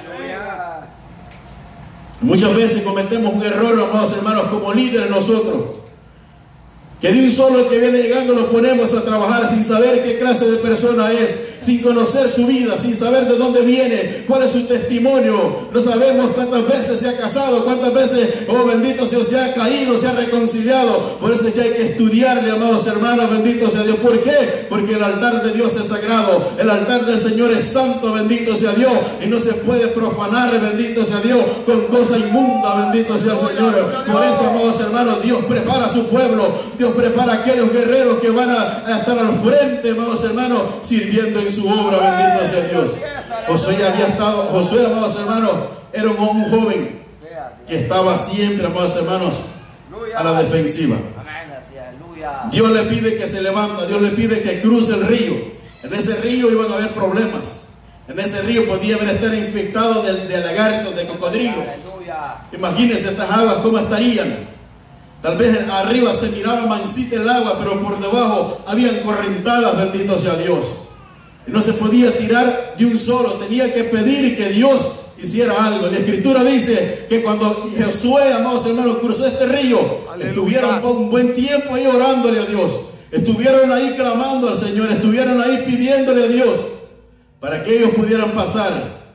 Muchas veces cometemos un error, amados hermanos, como líderes nosotros, que de un solo el que viene llegando nos ponemos a trabajar sin saber qué clase de persona es, sin conocer su vida, sin saber de dónde viene, cuál es su testimonio. No sabemos cuántas veces se ha casado, cuántas veces, oh bendito sea, se ha caído, se ha reconciliado. Por eso es que hay que estudiarle, amados hermanos, bendito sea Dios. ¿Por qué? Porque el altar de Dios es sagrado, el altar del Señor es santo, bendito sea Dios, y no se puede profanar, bendito sea Dios, con cosa inmunda, bendito sea el Señor. Por eso, amados hermanos, Dios prepara a su pueblo, Dios prepara a aquellos guerreros que van a, a estar al frente, amados hermanos, sirviendo en su obra, bendito sea Dios. Josué ya había estado, Josué, amados hermanos, era un, un joven que estaba siempre, amados hermanos, a la defensiva. Dios le pide que se levanta, Dios le pide que cruce el río. En ese río iban a haber problemas. En ese río podían estar infectados de, de lagartos, de cocodrilos. Imagínense estas aguas cómo estarían. Tal vez arriba se miraba mansita el agua, pero por debajo habían correntadas, bendito sea Dios. Y no se podía tirar de un solo, tenía que pedir que Dios hiciera algo. La Escritura dice que cuando Josué, amados hermanos, cruzó este río, aleluya, estuvieron un buen tiempo ahí orándole a Dios. Estuvieron ahí clamando al Señor, estuvieron ahí pidiéndole a Dios para que ellos pudieran pasar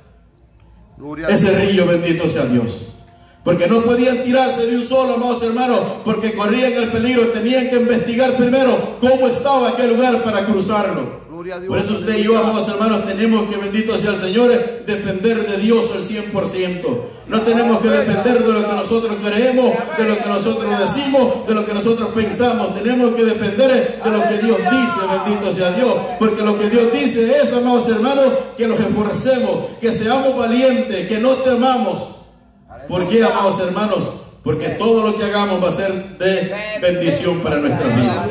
ese río, bendito sea Dios. Porque no podían tirarse de un solo, amados hermanos, porque corrían el peligro. Tenían que investigar primero cómo estaba aquel lugar para cruzarlo. Por eso usted y yo, amados hermanos, tenemos que, bendito sea el Señor, depender de Dios al cien por ciento. No tenemos que depender de lo que nosotros creemos, de lo que nosotros decimos, de lo que nosotros pensamos. Tenemos que depender de lo que Dios dice, bendito sea Dios. Porque lo que Dios dice es, amados hermanos, que nos esforcemos, que seamos valientes, que no temamos. ¿Por qué, amados hermanos? Porque todo lo que hagamos va a ser de bendición para nuestra vida.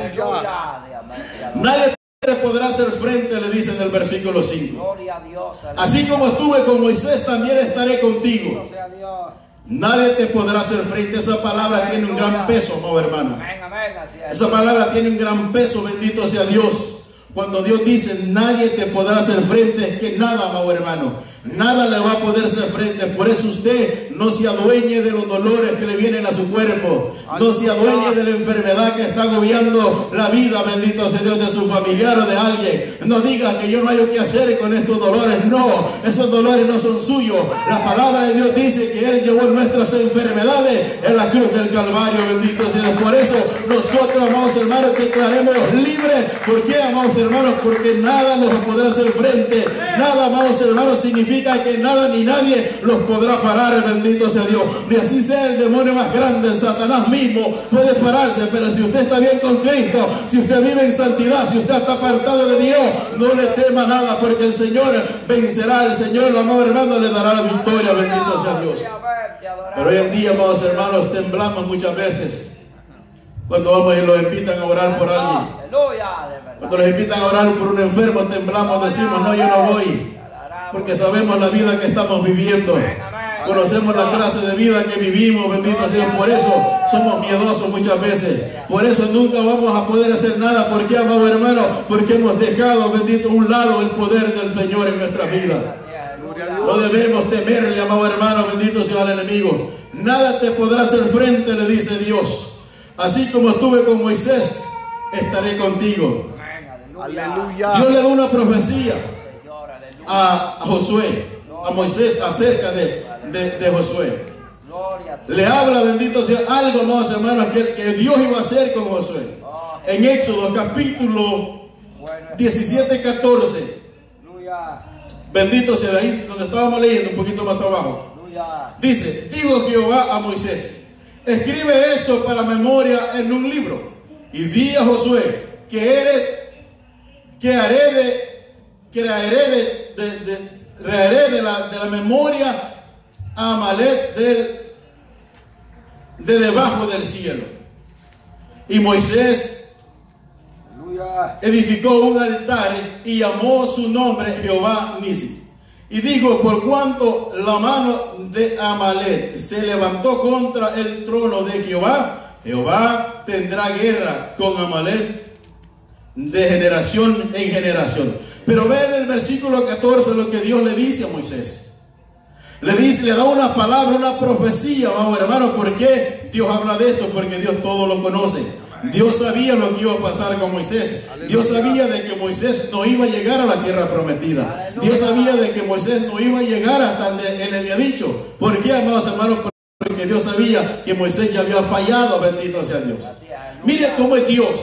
Nadie te podrá hacer frente, le dice en el versículo cinco. Así como estuve con Moisés, también estaré contigo. Nadie te podrá hacer frente. Esa palabra tiene un gran peso, amado hermano. Esa palabra tiene un gran peso, bendito sea Dios. Cuando Dios dice, nadie te podrá hacer frente, es que nada, amado hermano, nada le va a poder hacer frente. Por eso usted no se adueñe de los dolores que le vienen a su cuerpo. No se adueñe de la enfermedad que está agobiando la vida, bendito sea Dios, de su familiar o de alguien. No diga que yo no hay que hacer con estos dolores. No, esos dolores no son suyos. La palabra de Dios dice que Él llevó nuestras enfermedades en la cruz del Calvario, bendito sea Dios. Por eso nosotros, amados hermanos, declaremos libres. ¿Por qué, amados hermanos? Porque nada nos podrá hacer frente. Nada, amados hermanos, significa que nada ni nadie los podrá parar, bendito sea Dios. Ni así sea el demonio más grande, el Satanás mismo puede pararse. Pero si usted está bien con Cristo, si usted vive en santidad, si usted está apartado de Dios, no le tema nada, porque el Señor vencerá. El Señor, amado hermano, le dará la victoria, bendito sea Dios. Pero hoy en día, amados hermanos, temblamos muchas veces cuando vamos y los invitan a orar por alguien. Cuando los invitan a orar por un enfermo, temblamos, decimos, no, yo no voy. Porque sabemos la vida que estamos viviendo. Conocemos la clase de vida que vivimos, bendito sea Dios. Por eso somos miedosos muchas veces. Por eso nunca vamos a poder hacer nada. ¿Por qué, amado hermano? Porque hemos dejado, bendito, a un lado el poder del Señor en nuestra vida. No debemos temerle, amado hermano, bendito sea el enemigo. Nada te podrá hacer frente, le dice Dios. así como estuve con Moisés, estaré contigo. Aleluya. Dios le da una profecía Señor, aleluya. a, a Josué, a Moisés, acerca de, de, de Josué. Gloria a tu Le habla, bendito sea, algo, amados hermanos, que, que Dios iba a hacer con Josué. En Éxodo capítulo bueno es diecisiete, catorce. Aleluya. Bendito sea, de ahí donde estábamos leyendo, un poquito más abajo. Aleluya. Dice, dijo Jehová a Moisés, escribe esto para memoria en un libro. Y di a Josué, que eres, que haré de, que traeré de, de, de, traeré de la, de la memoria a Amalek del, de debajo del cielo. Y Moisés Aleluya. edificó un altar y llamó su nombre Jehová Nisi. Y dijo, por cuanto la mano de Amalek se levantó contra el trono de Jehová, Jehová tendrá guerra con Amalek de generación en generación. Pero ve en el versículo catorce lo que Dios le dice a Moisés. Le dice, le da una palabra, una profecía, vamos hermano. ¿Por qué Dios habla de esto? Porque Dios todo lo conoce. Dios sabía lo que iba a pasar con Moisés. Dios sabía de que Moisés no iba a llegar a la tierra prometida. Dios sabía de que Moisés no iba a llegar hasta donde él le había dicho. ¿Por qué, amados hermanos? Porque Dios sabía que Moisés ya había fallado, bendito sea Dios. Mire cómo es Dios.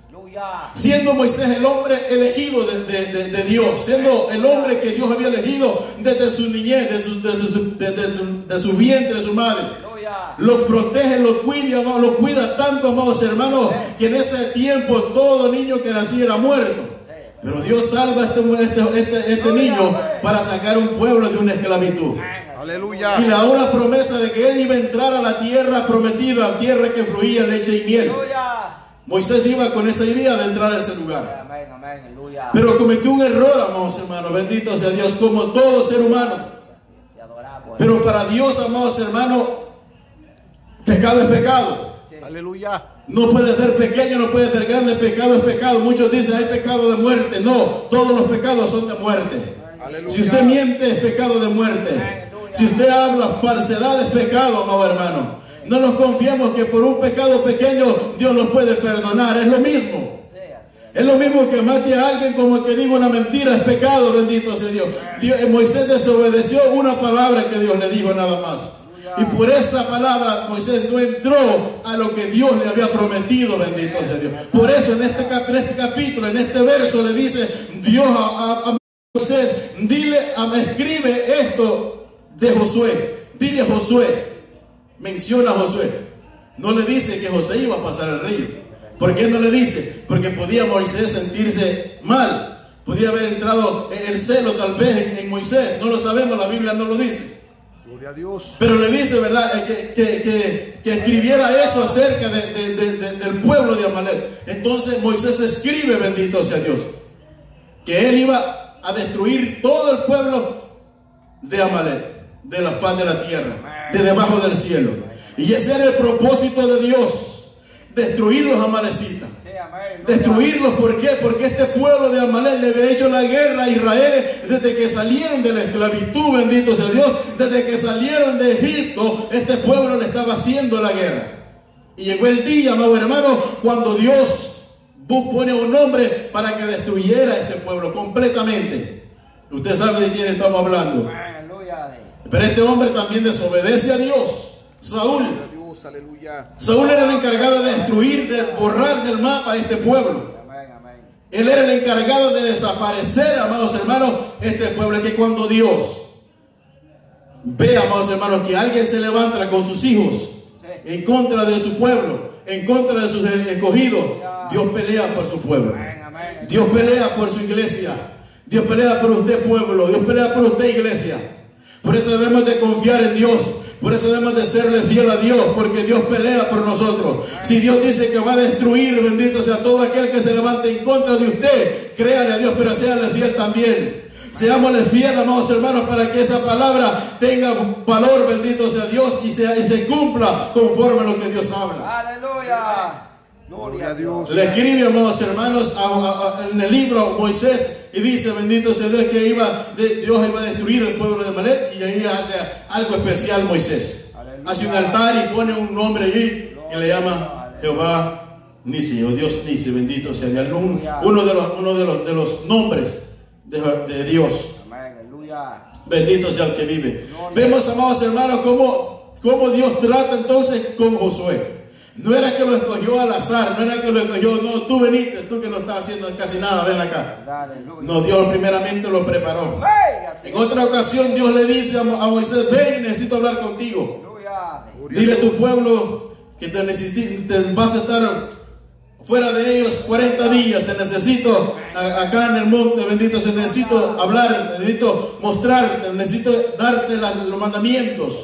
Siendo Moisés el hombre elegido de, de, de, de Dios, siendo el hombre que Dios había elegido desde su niñez, de su, de, de, de, de, de su vientre, de su madre, los protege, los cuida, los cuida tanto, amados hermanos, que en ese tiempo todo niño que nacía era muerto. Pero Dios salva a este, este, este, este niño para sacar un pueblo de una esclavitud. Aleluya. Y le da una promesa de que él iba a entrar a la tierra prometida, tierra que fluía leche y miel. Moisés iba con esa idea de entrar a ese lugar. Amén, amén, aleluya. Pero cometió un error, amados hermanos. Bendito sea Dios, como todo ser humano. Te adoramos. Pero para Dios, amados hermanos, pecado es pecado. Aleluya. No puede ser pequeño, no puede ser grande. Pecado es pecado. Muchos dicen hay pecado de muerte. No, todos los pecados son de muerte. Aleluya. Si usted miente es pecado de muerte. Si usted habla falsedad es pecado, amado hermano. No nos confiemos que por un pecado pequeño Dios nos puede perdonar. Es lo mismo. Es lo mismo que mate a alguien como que diga una mentira. Es pecado, bendito sea Dios. Dios Moisés desobedeció una palabra que Dios le dijo nada más. Y por esa palabra Moisés no entró a lo que Dios le había prometido, bendito sea Dios. Por eso en este, cap en este capítulo, en este verso le dice Dios a, a, a Moisés, dile, a, escribe esto de Josué. Dile a Josué. Menciona a Josué. No le dice que José iba a pasar el río. ¿Por qué no le dice? Porque podía Moisés sentirse mal. Podía haber entrado el celo tal vez en, en Moisés. No lo sabemos, la Biblia no lo dice. Gloria a Dios. Pero le dice, ¿verdad? Que, que, que, que escribiera eso acerca de, de, de, de, del pueblo de Amalek. Entonces Moisés escribe, bendito sea Dios, que él iba a destruir todo el pueblo de Amalek, de la faz de la tierra, de debajo del cielo. Y ese era el propósito de Dios, destruir los amalecitas. Destruirlos, ¿por qué? Porque este pueblo de Amalek le había hecho la guerra a Israel desde que salieron de la esclavitud, bendito sea Dios. Desde que salieron de Egipto, este pueblo le estaba haciendo la guerra. Y llegó el día, amado hermano, cuando Dios pone un hombre para que destruyera este pueblo completamente. Usted sabe de quién estamos hablando. Pero este hombre también desobedece a Dios. Saúl. Aleluya. Saúl era el encargado de destruir, de borrar del mapa a este pueblo. Él era el encargado de desaparecer, amados hermanos, este pueblo. Que cuando Dios ve, amados hermanos, que alguien se levanta con sus hijos en contra de su pueblo, en contra de sus escogidos, Dios pelea por su pueblo. Dios pelea por su iglesia. Dios pelea por usted, pueblo. Dios pelea por usted, iglesia. Por eso debemos de confiar en Dios. Por eso debemos de serle fiel a Dios, porque Dios pelea por nosotros. Si Dios dice que va a destruir, bendito sea todo aquel que se levante en contra de usted, créale a Dios, pero séale fiel también. Seámosle fiel, amados hermanos, para que esa palabra tenga valor, bendito sea Dios, y, sea, y se cumpla conforme a lo que Dios habla. Aleluya. Gloria a Dios. Le escribe, amados hermanos, a, a, a, en el libro Moisés, y dice, bendito sea Dios, que iba de, Dios iba a destruir el pueblo de Amalek, y ahí hace algo especial Moisés. Aleluya. Hace un altar y pone un nombre allí que le llama Jehová Nisi, o Dios Nisi, bendito sea Dios. Un, uno de los, uno de los, de los nombres de, de Dios. Bendito sea el que vive. Vemos, amados hermanos, cómo, cómo Dios trata entonces con Josué. No era que lo escogió al azar, no era que lo escogió, no, tú veniste, tú que no estás haciendo casi nada, ven acá. No, Dios primeramente lo preparó. En otra ocasión Dios le dice a Moisés, ven, necesito hablar contigo. Dile a tu pueblo que te, te vas a estar fuera de ellos cuarenta días, te necesito acá en el monte, bendito, te necesito hablar, necesito mostrarte, necesito darte la, los mandamientos.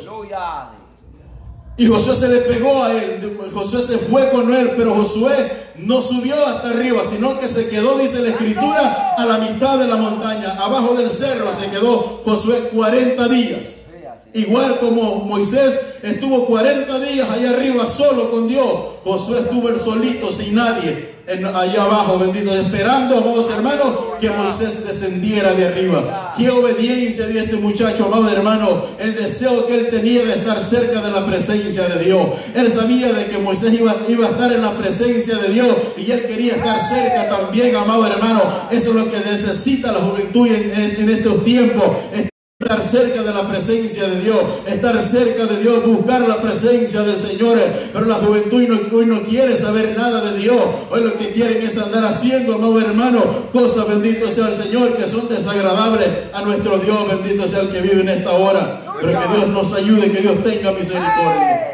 Y Josué se le pegó a él, Josué se fue con él, pero Josué no subió hasta arriba, sino que se quedó, dice la escritura, a la mitad de la montaña, abajo del cerro se quedó Josué cuarenta días. Igual como Moisés estuvo cuarenta días allá arriba solo con Dios, Josué estuvo él solito, sin nadie, en, allá abajo, bendito, esperando, amados hermanos, que Moisés descendiera de arriba. Qué obediencia de este muchacho, amados hermanos, el deseo que él tenía de estar cerca de la presencia de Dios. Él sabía de que Moisés iba, iba a estar en la presencia de Dios y él quería estar cerca también, amados hermanos. Eso es lo que necesita la juventud en, en, en estos tiempos. Estar cerca de la presencia de Dios, estar cerca de Dios, buscar la presencia del Señor. Pero la juventud hoy no, hoy no quiere saber nada de Dios. Hoy lo que quieren es andar haciendo, amado hermano, cosas, bendito sea el Señor, que son desagradables a nuestro Dios. Bendito sea el que vive en esta hora. Pero que Dios nos ayude, que Dios tenga misericordia.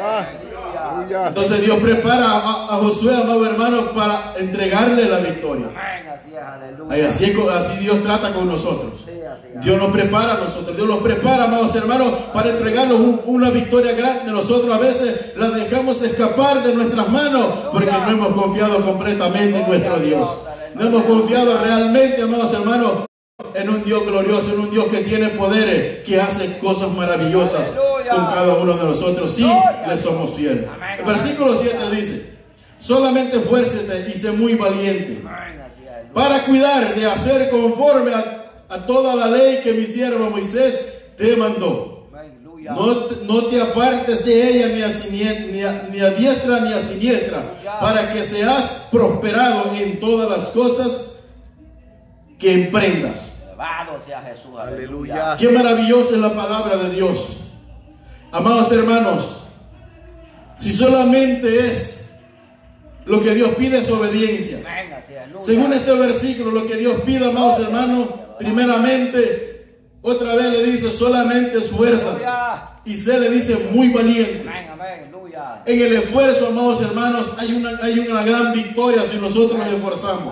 Entonces Dios prepara a, a Josué, amado hermano, para entregarle la victoria. Así, así, así Dios trata con nosotros. Dios nos prepara a nosotros, Dios nos prepara, amados hermanos, para entregarnos un, una victoria grande. Nosotros a veces la dejamos escapar de nuestras manos porque no hemos confiado completamente en nuestro Dios. No hemos confiado realmente, amados hermanos, en un Dios glorioso, en un Dios que tiene poderes, que hace cosas maravillosas con cada uno de nosotros. Sí, le somos fieles. El versículo siete dice: solamente esfuérzate y sé muy valiente para cuidar de hacer conforme a a toda la ley que mi siervo Moisés te mandó. No te, no te apartes de ella ni a, ni, a, ni a diestra ni a siniestra, para que seas prosperado en todas las cosas que emprendas. Alabado sea Jesús, aleluya. Qué maravillosa es la palabra de Dios. Amados hermanos, si solamente es lo que Dios pide es obediencia. Según este versículo, lo que Dios pide, amados hermanos, primeramente, otra vez le dice solamente esfuérzate. Y se le dice muy valiente. En el esfuerzo, amados hermanos, hay una, hay una gran victoria si nosotros nos esforzamos.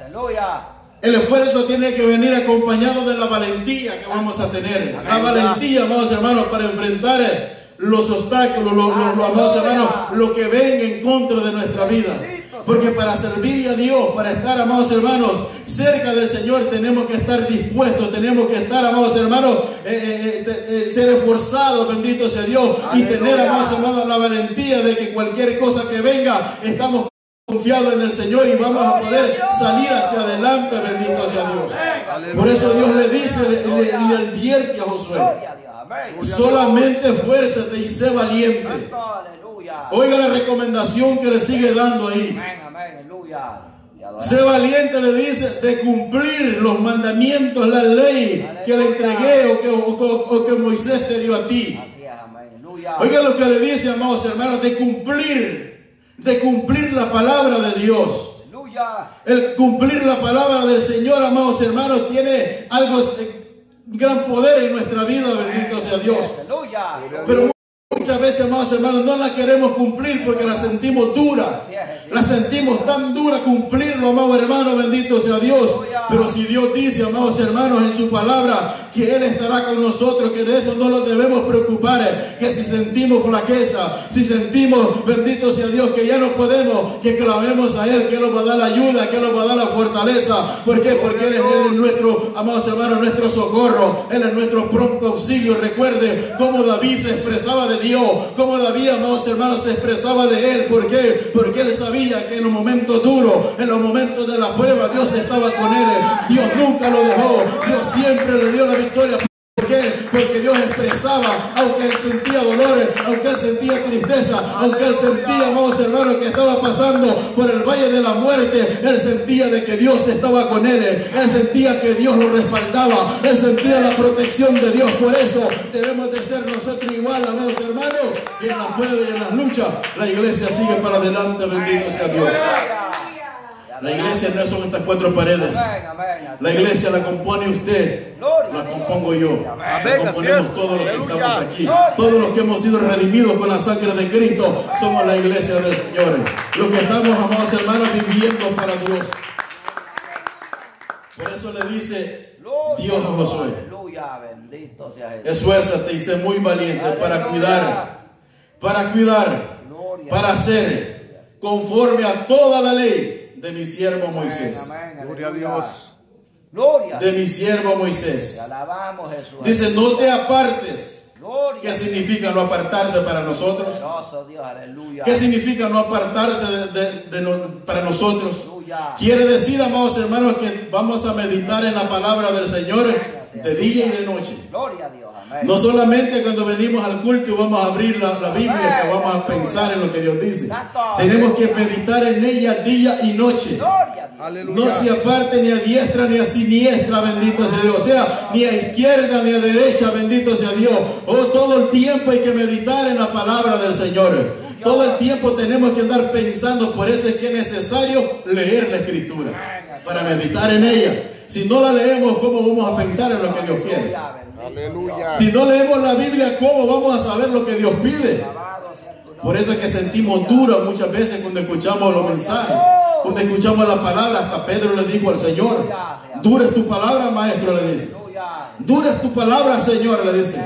El esfuerzo tiene que venir acompañado de la valentía que vamos a tener. La valentía, amados hermanos, para enfrentar los obstáculos, los, los, los amados hermanos, lo que venga en contra de nuestra vida. Porque para servirle a Dios, para estar, amados hermanos, cerca del Señor, tenemos que estar dispuestos, tenemos que estar, amados hermanos, eh, eh, eh, ser esforzados, bendito sea Dios, y tener, amados hermanos, la valentía de que cualquier cosa que venga, estamos confiados en el Señor y vamos a poder salir hacia adelante, bendito sea Dios. Por eso Dios le dice, le, le, le advierte a Josué: solamente esfuérzate y sé valiente. Oiga la recomendación que le sigue dando ahí. Sé valiente, le dice, de cumplir los mandamientos, la ley que le entregué o que, o, o, o que Moisés te dio a ti. Oiga lo que le dice, amados hermanos, de cumplir, de cumplir la palabra de Dios. El cumplir la palabra del Señor, amados hermanos, tiene algo, gran poder en nuestra vida, bendito sea Dios. Pero muchas veces, amados hermanos, no la queremos cumplir porque la sentimos dura. La sentimos tan dura cumplirlo, amados hermanos, bendito sea Dios. Pero si Dios dice, amados hermanos, en su palabra, que Él estará con nosotros, que de eso no nos debemos preocupar, que si sentimos flaqueza, si sentimos, bendito sea Dios, que ya no podemos, que clamemos a Él, que Él nos va a dar la ayuda, que Él nos va a dar la fortaleza. ¿Por qué? Porque Él es, Él es nuestro, amados hermanos, nuestro socorro, Él es nuestro pronto auxilio. Recuerde cómo David se expresaba de Dios, cómo David, amados hermanos, se expresaba de Él. ¿Por qué? Porque Él sabía que en los momentos duros, en los momentos de la prueba, Dios estaba con Él. Dios nunca lo dejó, Dios siempre le dio la victoria. ¿Por qué? porque Dios expresaba, aunque él sentía dolores, aunque él sentía tristeza, aunque él sentía, amados hermanos, que estaba pasando por el valle de la muerte, él sentía de que Dios estaba con él, él sentía que Dios lo respaldaba, él sentía la protección de Dios. Por eso debemos de ser nosotros igual, amados hermanos, que en las pruebas y en las luchas la iglesia sigue para adelante. Bendito sea Dios. La iglesia no son estas cuatro paredes. La iglesia la compone usted, la compongo yo. La componemos todos los que estamos aquí. Todos los que hemos sido redimidos con la sangre de Cristo somos la iglesia del Señor. Los que estamos, amados hermanos, viviendo para Dios. Por eso le dice Dios a Josué: esfuérzate y sé muy valiente para cuidar, para cuidar, para hacer conforme a toda la ley de mi siervo Moisés. Gloria a Dios. De mi siervo Moisés. Dice: no te apartes. ¿Qué significa no apartarse para nosotros? ¿Qué significa no apartarse de, de, de no, para nosotros? Quiere decir, amados hermanos, que vamos a meditar en la palabra del Señor de día y de noche. No solamente cuando venimos al culto y vamos a abrir la, la Biblia, que vamos a pensar en lo que Dios dice. Tenemos que meditar en ella día y noche. No se aparte ni a diestra ni a siniestra, bendito sea Dios. O sea, ni a izquierda ni a derecha, bendito sea Dios. Oh, todo el tiempo hay que meditar en la palabra del Señor. Todo el tiempo tenemos que andar pensando. Por eso es que es necesario leer la Escritura, para meditar en ella. Si no la leemos, ¿cómo vamos a pensar en lo que Dios quiere? Aleluya. Si no leemos la Biblia, ¿cómo vamos a saber lo que Dios pide? Por eso es que sentimos dura muchas veces cuando escuchamos los mensajes, cuando escuchamos la palabra. Hasta Pedro le dijo al Señor: dura es tu palabra, maestro, le dice. Dura es tu palabra, Señor, le dice.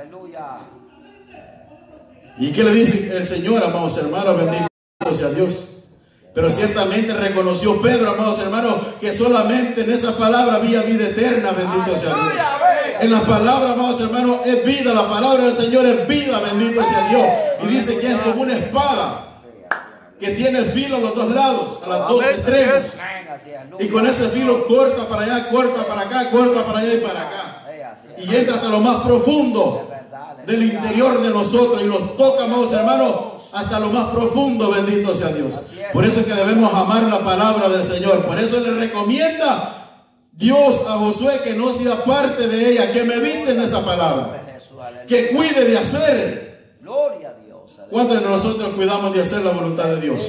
¿Y qué le dice el Señor, amados hermanos? Bendito sea Dios. Pero ciertamente reconoció Pedro, amados hermanos, que solamente en esa palabra había vida eterna. Bendito sea Dios. En la palabra, amados hermanos, es vida. La palabra del Señor es vida. Bendito sea Dios. Y dice que es como una espada que tiene filo a los dos lados, a los dos extremos. Y con ese filo corta para allá, corta para acá, corta para allá y para acá. Y entra hasta lo más profundo del interior de nosotros y nos toca, amados hermanos, hasta lo más profundo. Bendito sea Dios. Por eso es que debemos amar la palabra del Señor. Por eso le recomienda Dios a Josué que no sea parte de ella, que medite en esta palabra, que cuide de hacer. ¿Cuántos de nosotros cuidamos de hacer la voluntad de Dios?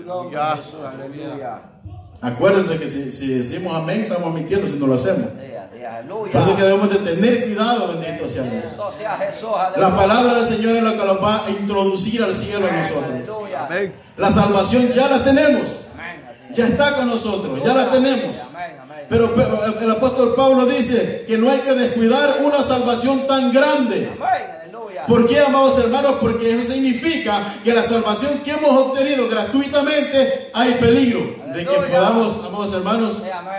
Acuérdense que si, si decimos amén, estamos mintiendo si no lo hacemos. Por eso es que debemos de tener cuidado, bendito sea Dios. La palabra del Señor es la que nos va a introducir al cielo a nosotros. La salvación ya la tenemos. Ya está con nosotros, ya la tenemos. Pero el apóstol Pablo dice que no hay que descuidar una salvación tan grande. ¿Por qué, amados hermanos? Porque eso significa que la salvación que hemos obtenido gratuitamente, hay peligro de que podamos, amados hermanos,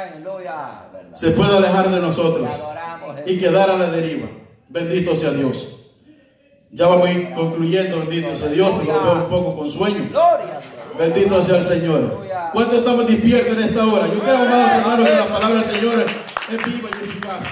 se pueda alejar de nosotros y quedar a la deriva. Bendito sea Dios. Ya vamos a ir concluyendo, bendito sea Dios, porque veo un poco con sueño. Bendito sea el Señor. ¿Cuántos estamos despiertos en esta hora? Yo quiero, amados hermanos, que la palabra del Señor es viva y eficaz.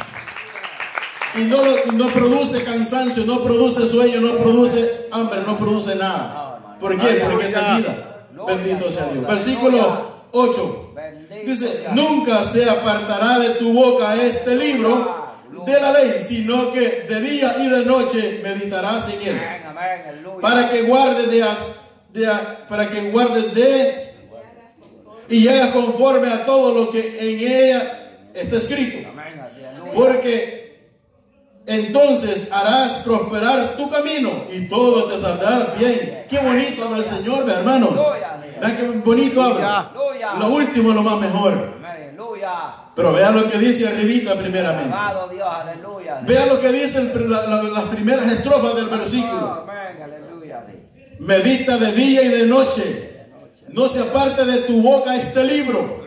Y no, no produce cansancio, no produce sueño, no produce hambre, no produce nada. ¿Por qué? Porque esta vida. Bendito sea Dios. Versículo ocho. Dice: nunca se apartará de tu boca este libro de la ley, sino que de día y de noche meditarás en él, para que guardes de, de para que guardes de y hagas conforme a todo lo que en ella está escrito, porque entonces harás prosperar tu camino y todo te saldrá bien. Qué bonito habla el Señor, mi hermanos. Vean qué bonito habla. Lo último es lo más mejor. Pero vean lo que dice arribita primeramente. Vean lo que dicen la, la, las primeras estrofas del versículo. Medita de día y de noche. No se aparte de tu boca este libro.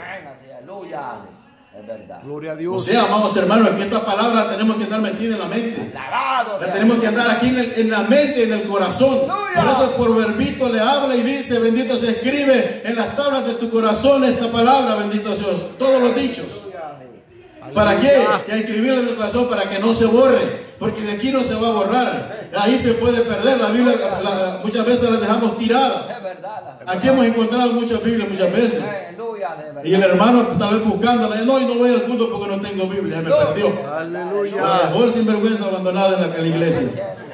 Gloria a Dios. O sea, amados hermanos, que esta palabra la tenemos que estar metida en la mente. La tenemos que andar aquí en, el, en la mente, en el corazón. Por eso el proverbito le habla y dice: bendito se escribe en las tablas de tu corazón esta palabra, bendito sea Dios. Todos los dichos. ¿Para qué? Que escribirla en el corazón para que no se borre. porque de aquí no se va a borrar. Ahí se puede perder. La Biblia la, muchas veces la dejamos tirada. Es verdad. Aquí hemos encontrado muchas Biblias muchas veces. Aleluya, de verdad. Y el hermano tal vez buscándola, no, y no voy al culto porque no tengo Biblia, me perdió. Aleluya. La dejó el sinvergüenza abandonada en la, en la iglesia.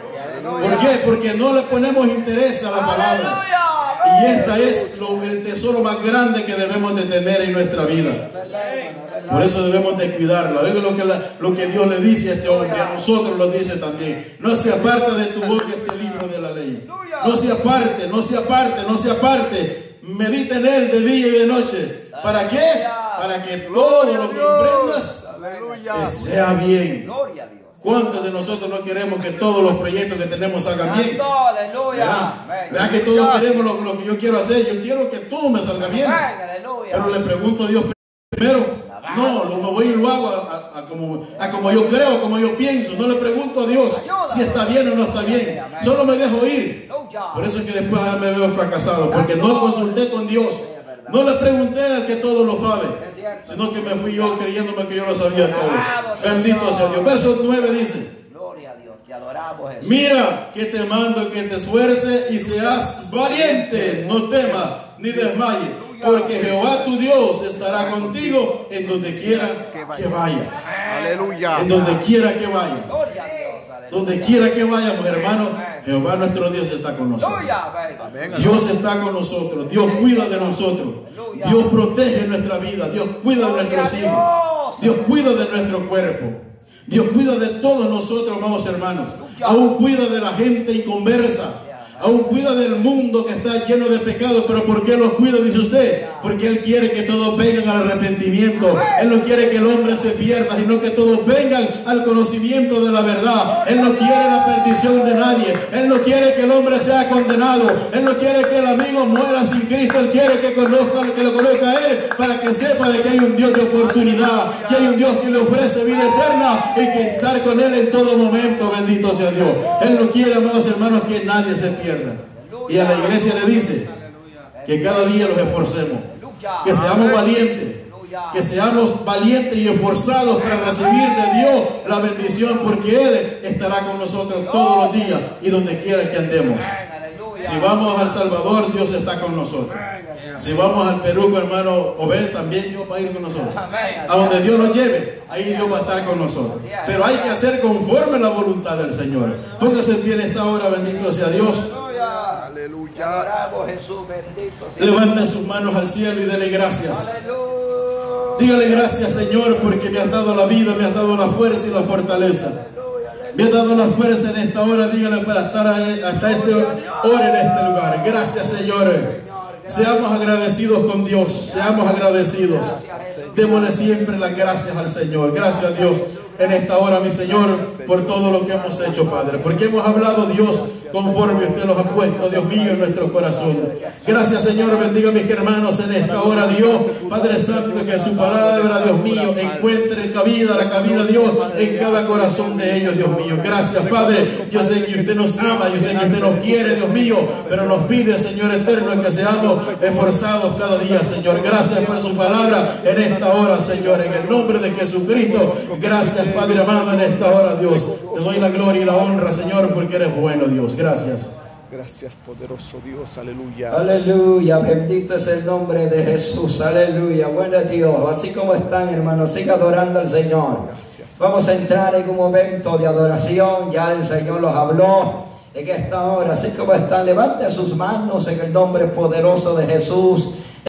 ¿Por qué? Porque no le ponemos interés a la palabra. Y esta es lo, el tesoro más grande que debemos de tener en nuestra vida. Por eso debemos de cuidarlo. Oiga lo que, la, lo que Dios le dice a este hombre, a nosotros lo dice también. No se aparte de tu boca este libro de la ley. No se aparte, no se aparte, no se aparte. Medita en él de día y de noche. ¿Para qué? Para que todo lo que emprendas que sea bien. Gloria a Dios. ¿Cuántos de nosotros no queremos que todos los proyectos que tenemos salgan bien? Aleluya. Vean que todos queremos lo, lo que yo quiero hacer. Yo quiero que todo me salga bien. Pero le pregunto a Dios primero. No, lo me voy y lo hago a, a, a, como, a como yo creo, como yo pienso. No le pregunto a Dios si está bien o no está bien. Solo me dejo ir. Por eso es que después me veo fracasado. Porque no consulté con Dios. No le pregunté al que todo lo sabe, sino que me fui yo creyéndome que yo lo sabía todo. Bendito sea Dios. Verso nueve dice: Gloria a Dios, te adoramos, Jesús. Mira que te mando que te esfuerces y seas valiente, no temas ni desmayes, porque Jehová tu Dios estará contigo en donde quiera que vayas. Aleluya. En donde quiera que vayas. Gloria a Dios, aleluya. Donde quiera que vayamos, hermano, Jehová nuestro Dios está con nosotros. Dios está con nosotros. Dios cuida de nosotros. Dios protege nuestra vida. Dios cuida de nuestros hijos. Dios cuida de nuestro cuerpo. Dios cuida de todos nosotros, amados hermanos. Aún cuida de la gente inconversa. Aún cuida del mundo que está lleno de pecados. Pero ¿por qué los cuida? Dice usted. Porque Él quiere que todos vengan al arrepentimiento. Él no quiere que el hombre se pierda, sino que todos vengan al conocimiento de la verdad. Él no quiere la perdición de nadie. Él no quiere que el hombre sea condenado. Él no quiere que el amigo muera sin Cristo. Él quiere que conozca, que lo conozca a Él, para que sepa de que hay un Dios de oportunidad, que hay un Dios que le ofrece vida eterna y que estar con Él en todo momento. Bendito sea Dios. Él no quiere, amados hermanos, que nadie se pierda. Y a la iglesia le dice que cada día los esforcemos, que seamos valientes, que seamos valientes y esforzados para recibir de Dios la bendición, porque Él estará con nosotros todos los días y donde quiera que andemos. Si vamos al Salvador, Dios está con nosotros. Si vamos al Perú, hermano Obed, también Dios va a ir con nosotros. A donde Dios nos lleve, ahí Dios va a estar con nosotros. Pero hay que hacer conforme la voluntad del Señor. Póngase en pie en esta hora, bendito sea Dios. Aleluya. Levante sus manos al cielo y dele gracias. Dígale gracias, Señor, porque me has dado la vida, me has dado la fuerza y la fortaleza. Me has dado la fuerza en esta hora, dígale, para estar hasta este hora en este lugar. Gracias, Señor. Seamos agradecidos con Dios, seamos agradecidos. Démosle siempre las gracias al Señor. Gracias a Dios en esta hora, mi Señor, por todo lo que hemos hecho, Padre. Porque hemos hablado, Dios, conforme usted los ha puesto, Dios mío, en nuestro corazón. Gracias, Señor. Bendiga a mis hermanos en esta hora, Dios. Padre Santo, que su palabra, Dios mío, encuentre cabida, la cabida, Dios, en cada corazón de ellos, Dios mío. Gracias, Padre. Yo sé que usted nos ama, yo sé que usted nos quiere, Dios mío, pero nos pide, Señor eterno, que seamos esforzados cada día, Señor. Gracias por su palabra en esta hora, Señor. En el nombre de Jesucristo, gracias, Padre amado, en esta hora, Dios. Te doy la gloria y la honra, Señor, porque eres bueno, Dios. Gracias. Gracias, poderoso Dios. Aleluya. Aleluya. Bendito es el nombre de Jesús. Aleluya. Bueno Dios. Así como están, hermanos, siga adorando al Señor. Vamos a entrar en un momento de adoración. Ya el Señor los habló en esta hora. Así como están, levante sus manos en el nombre poderoso de Jesús.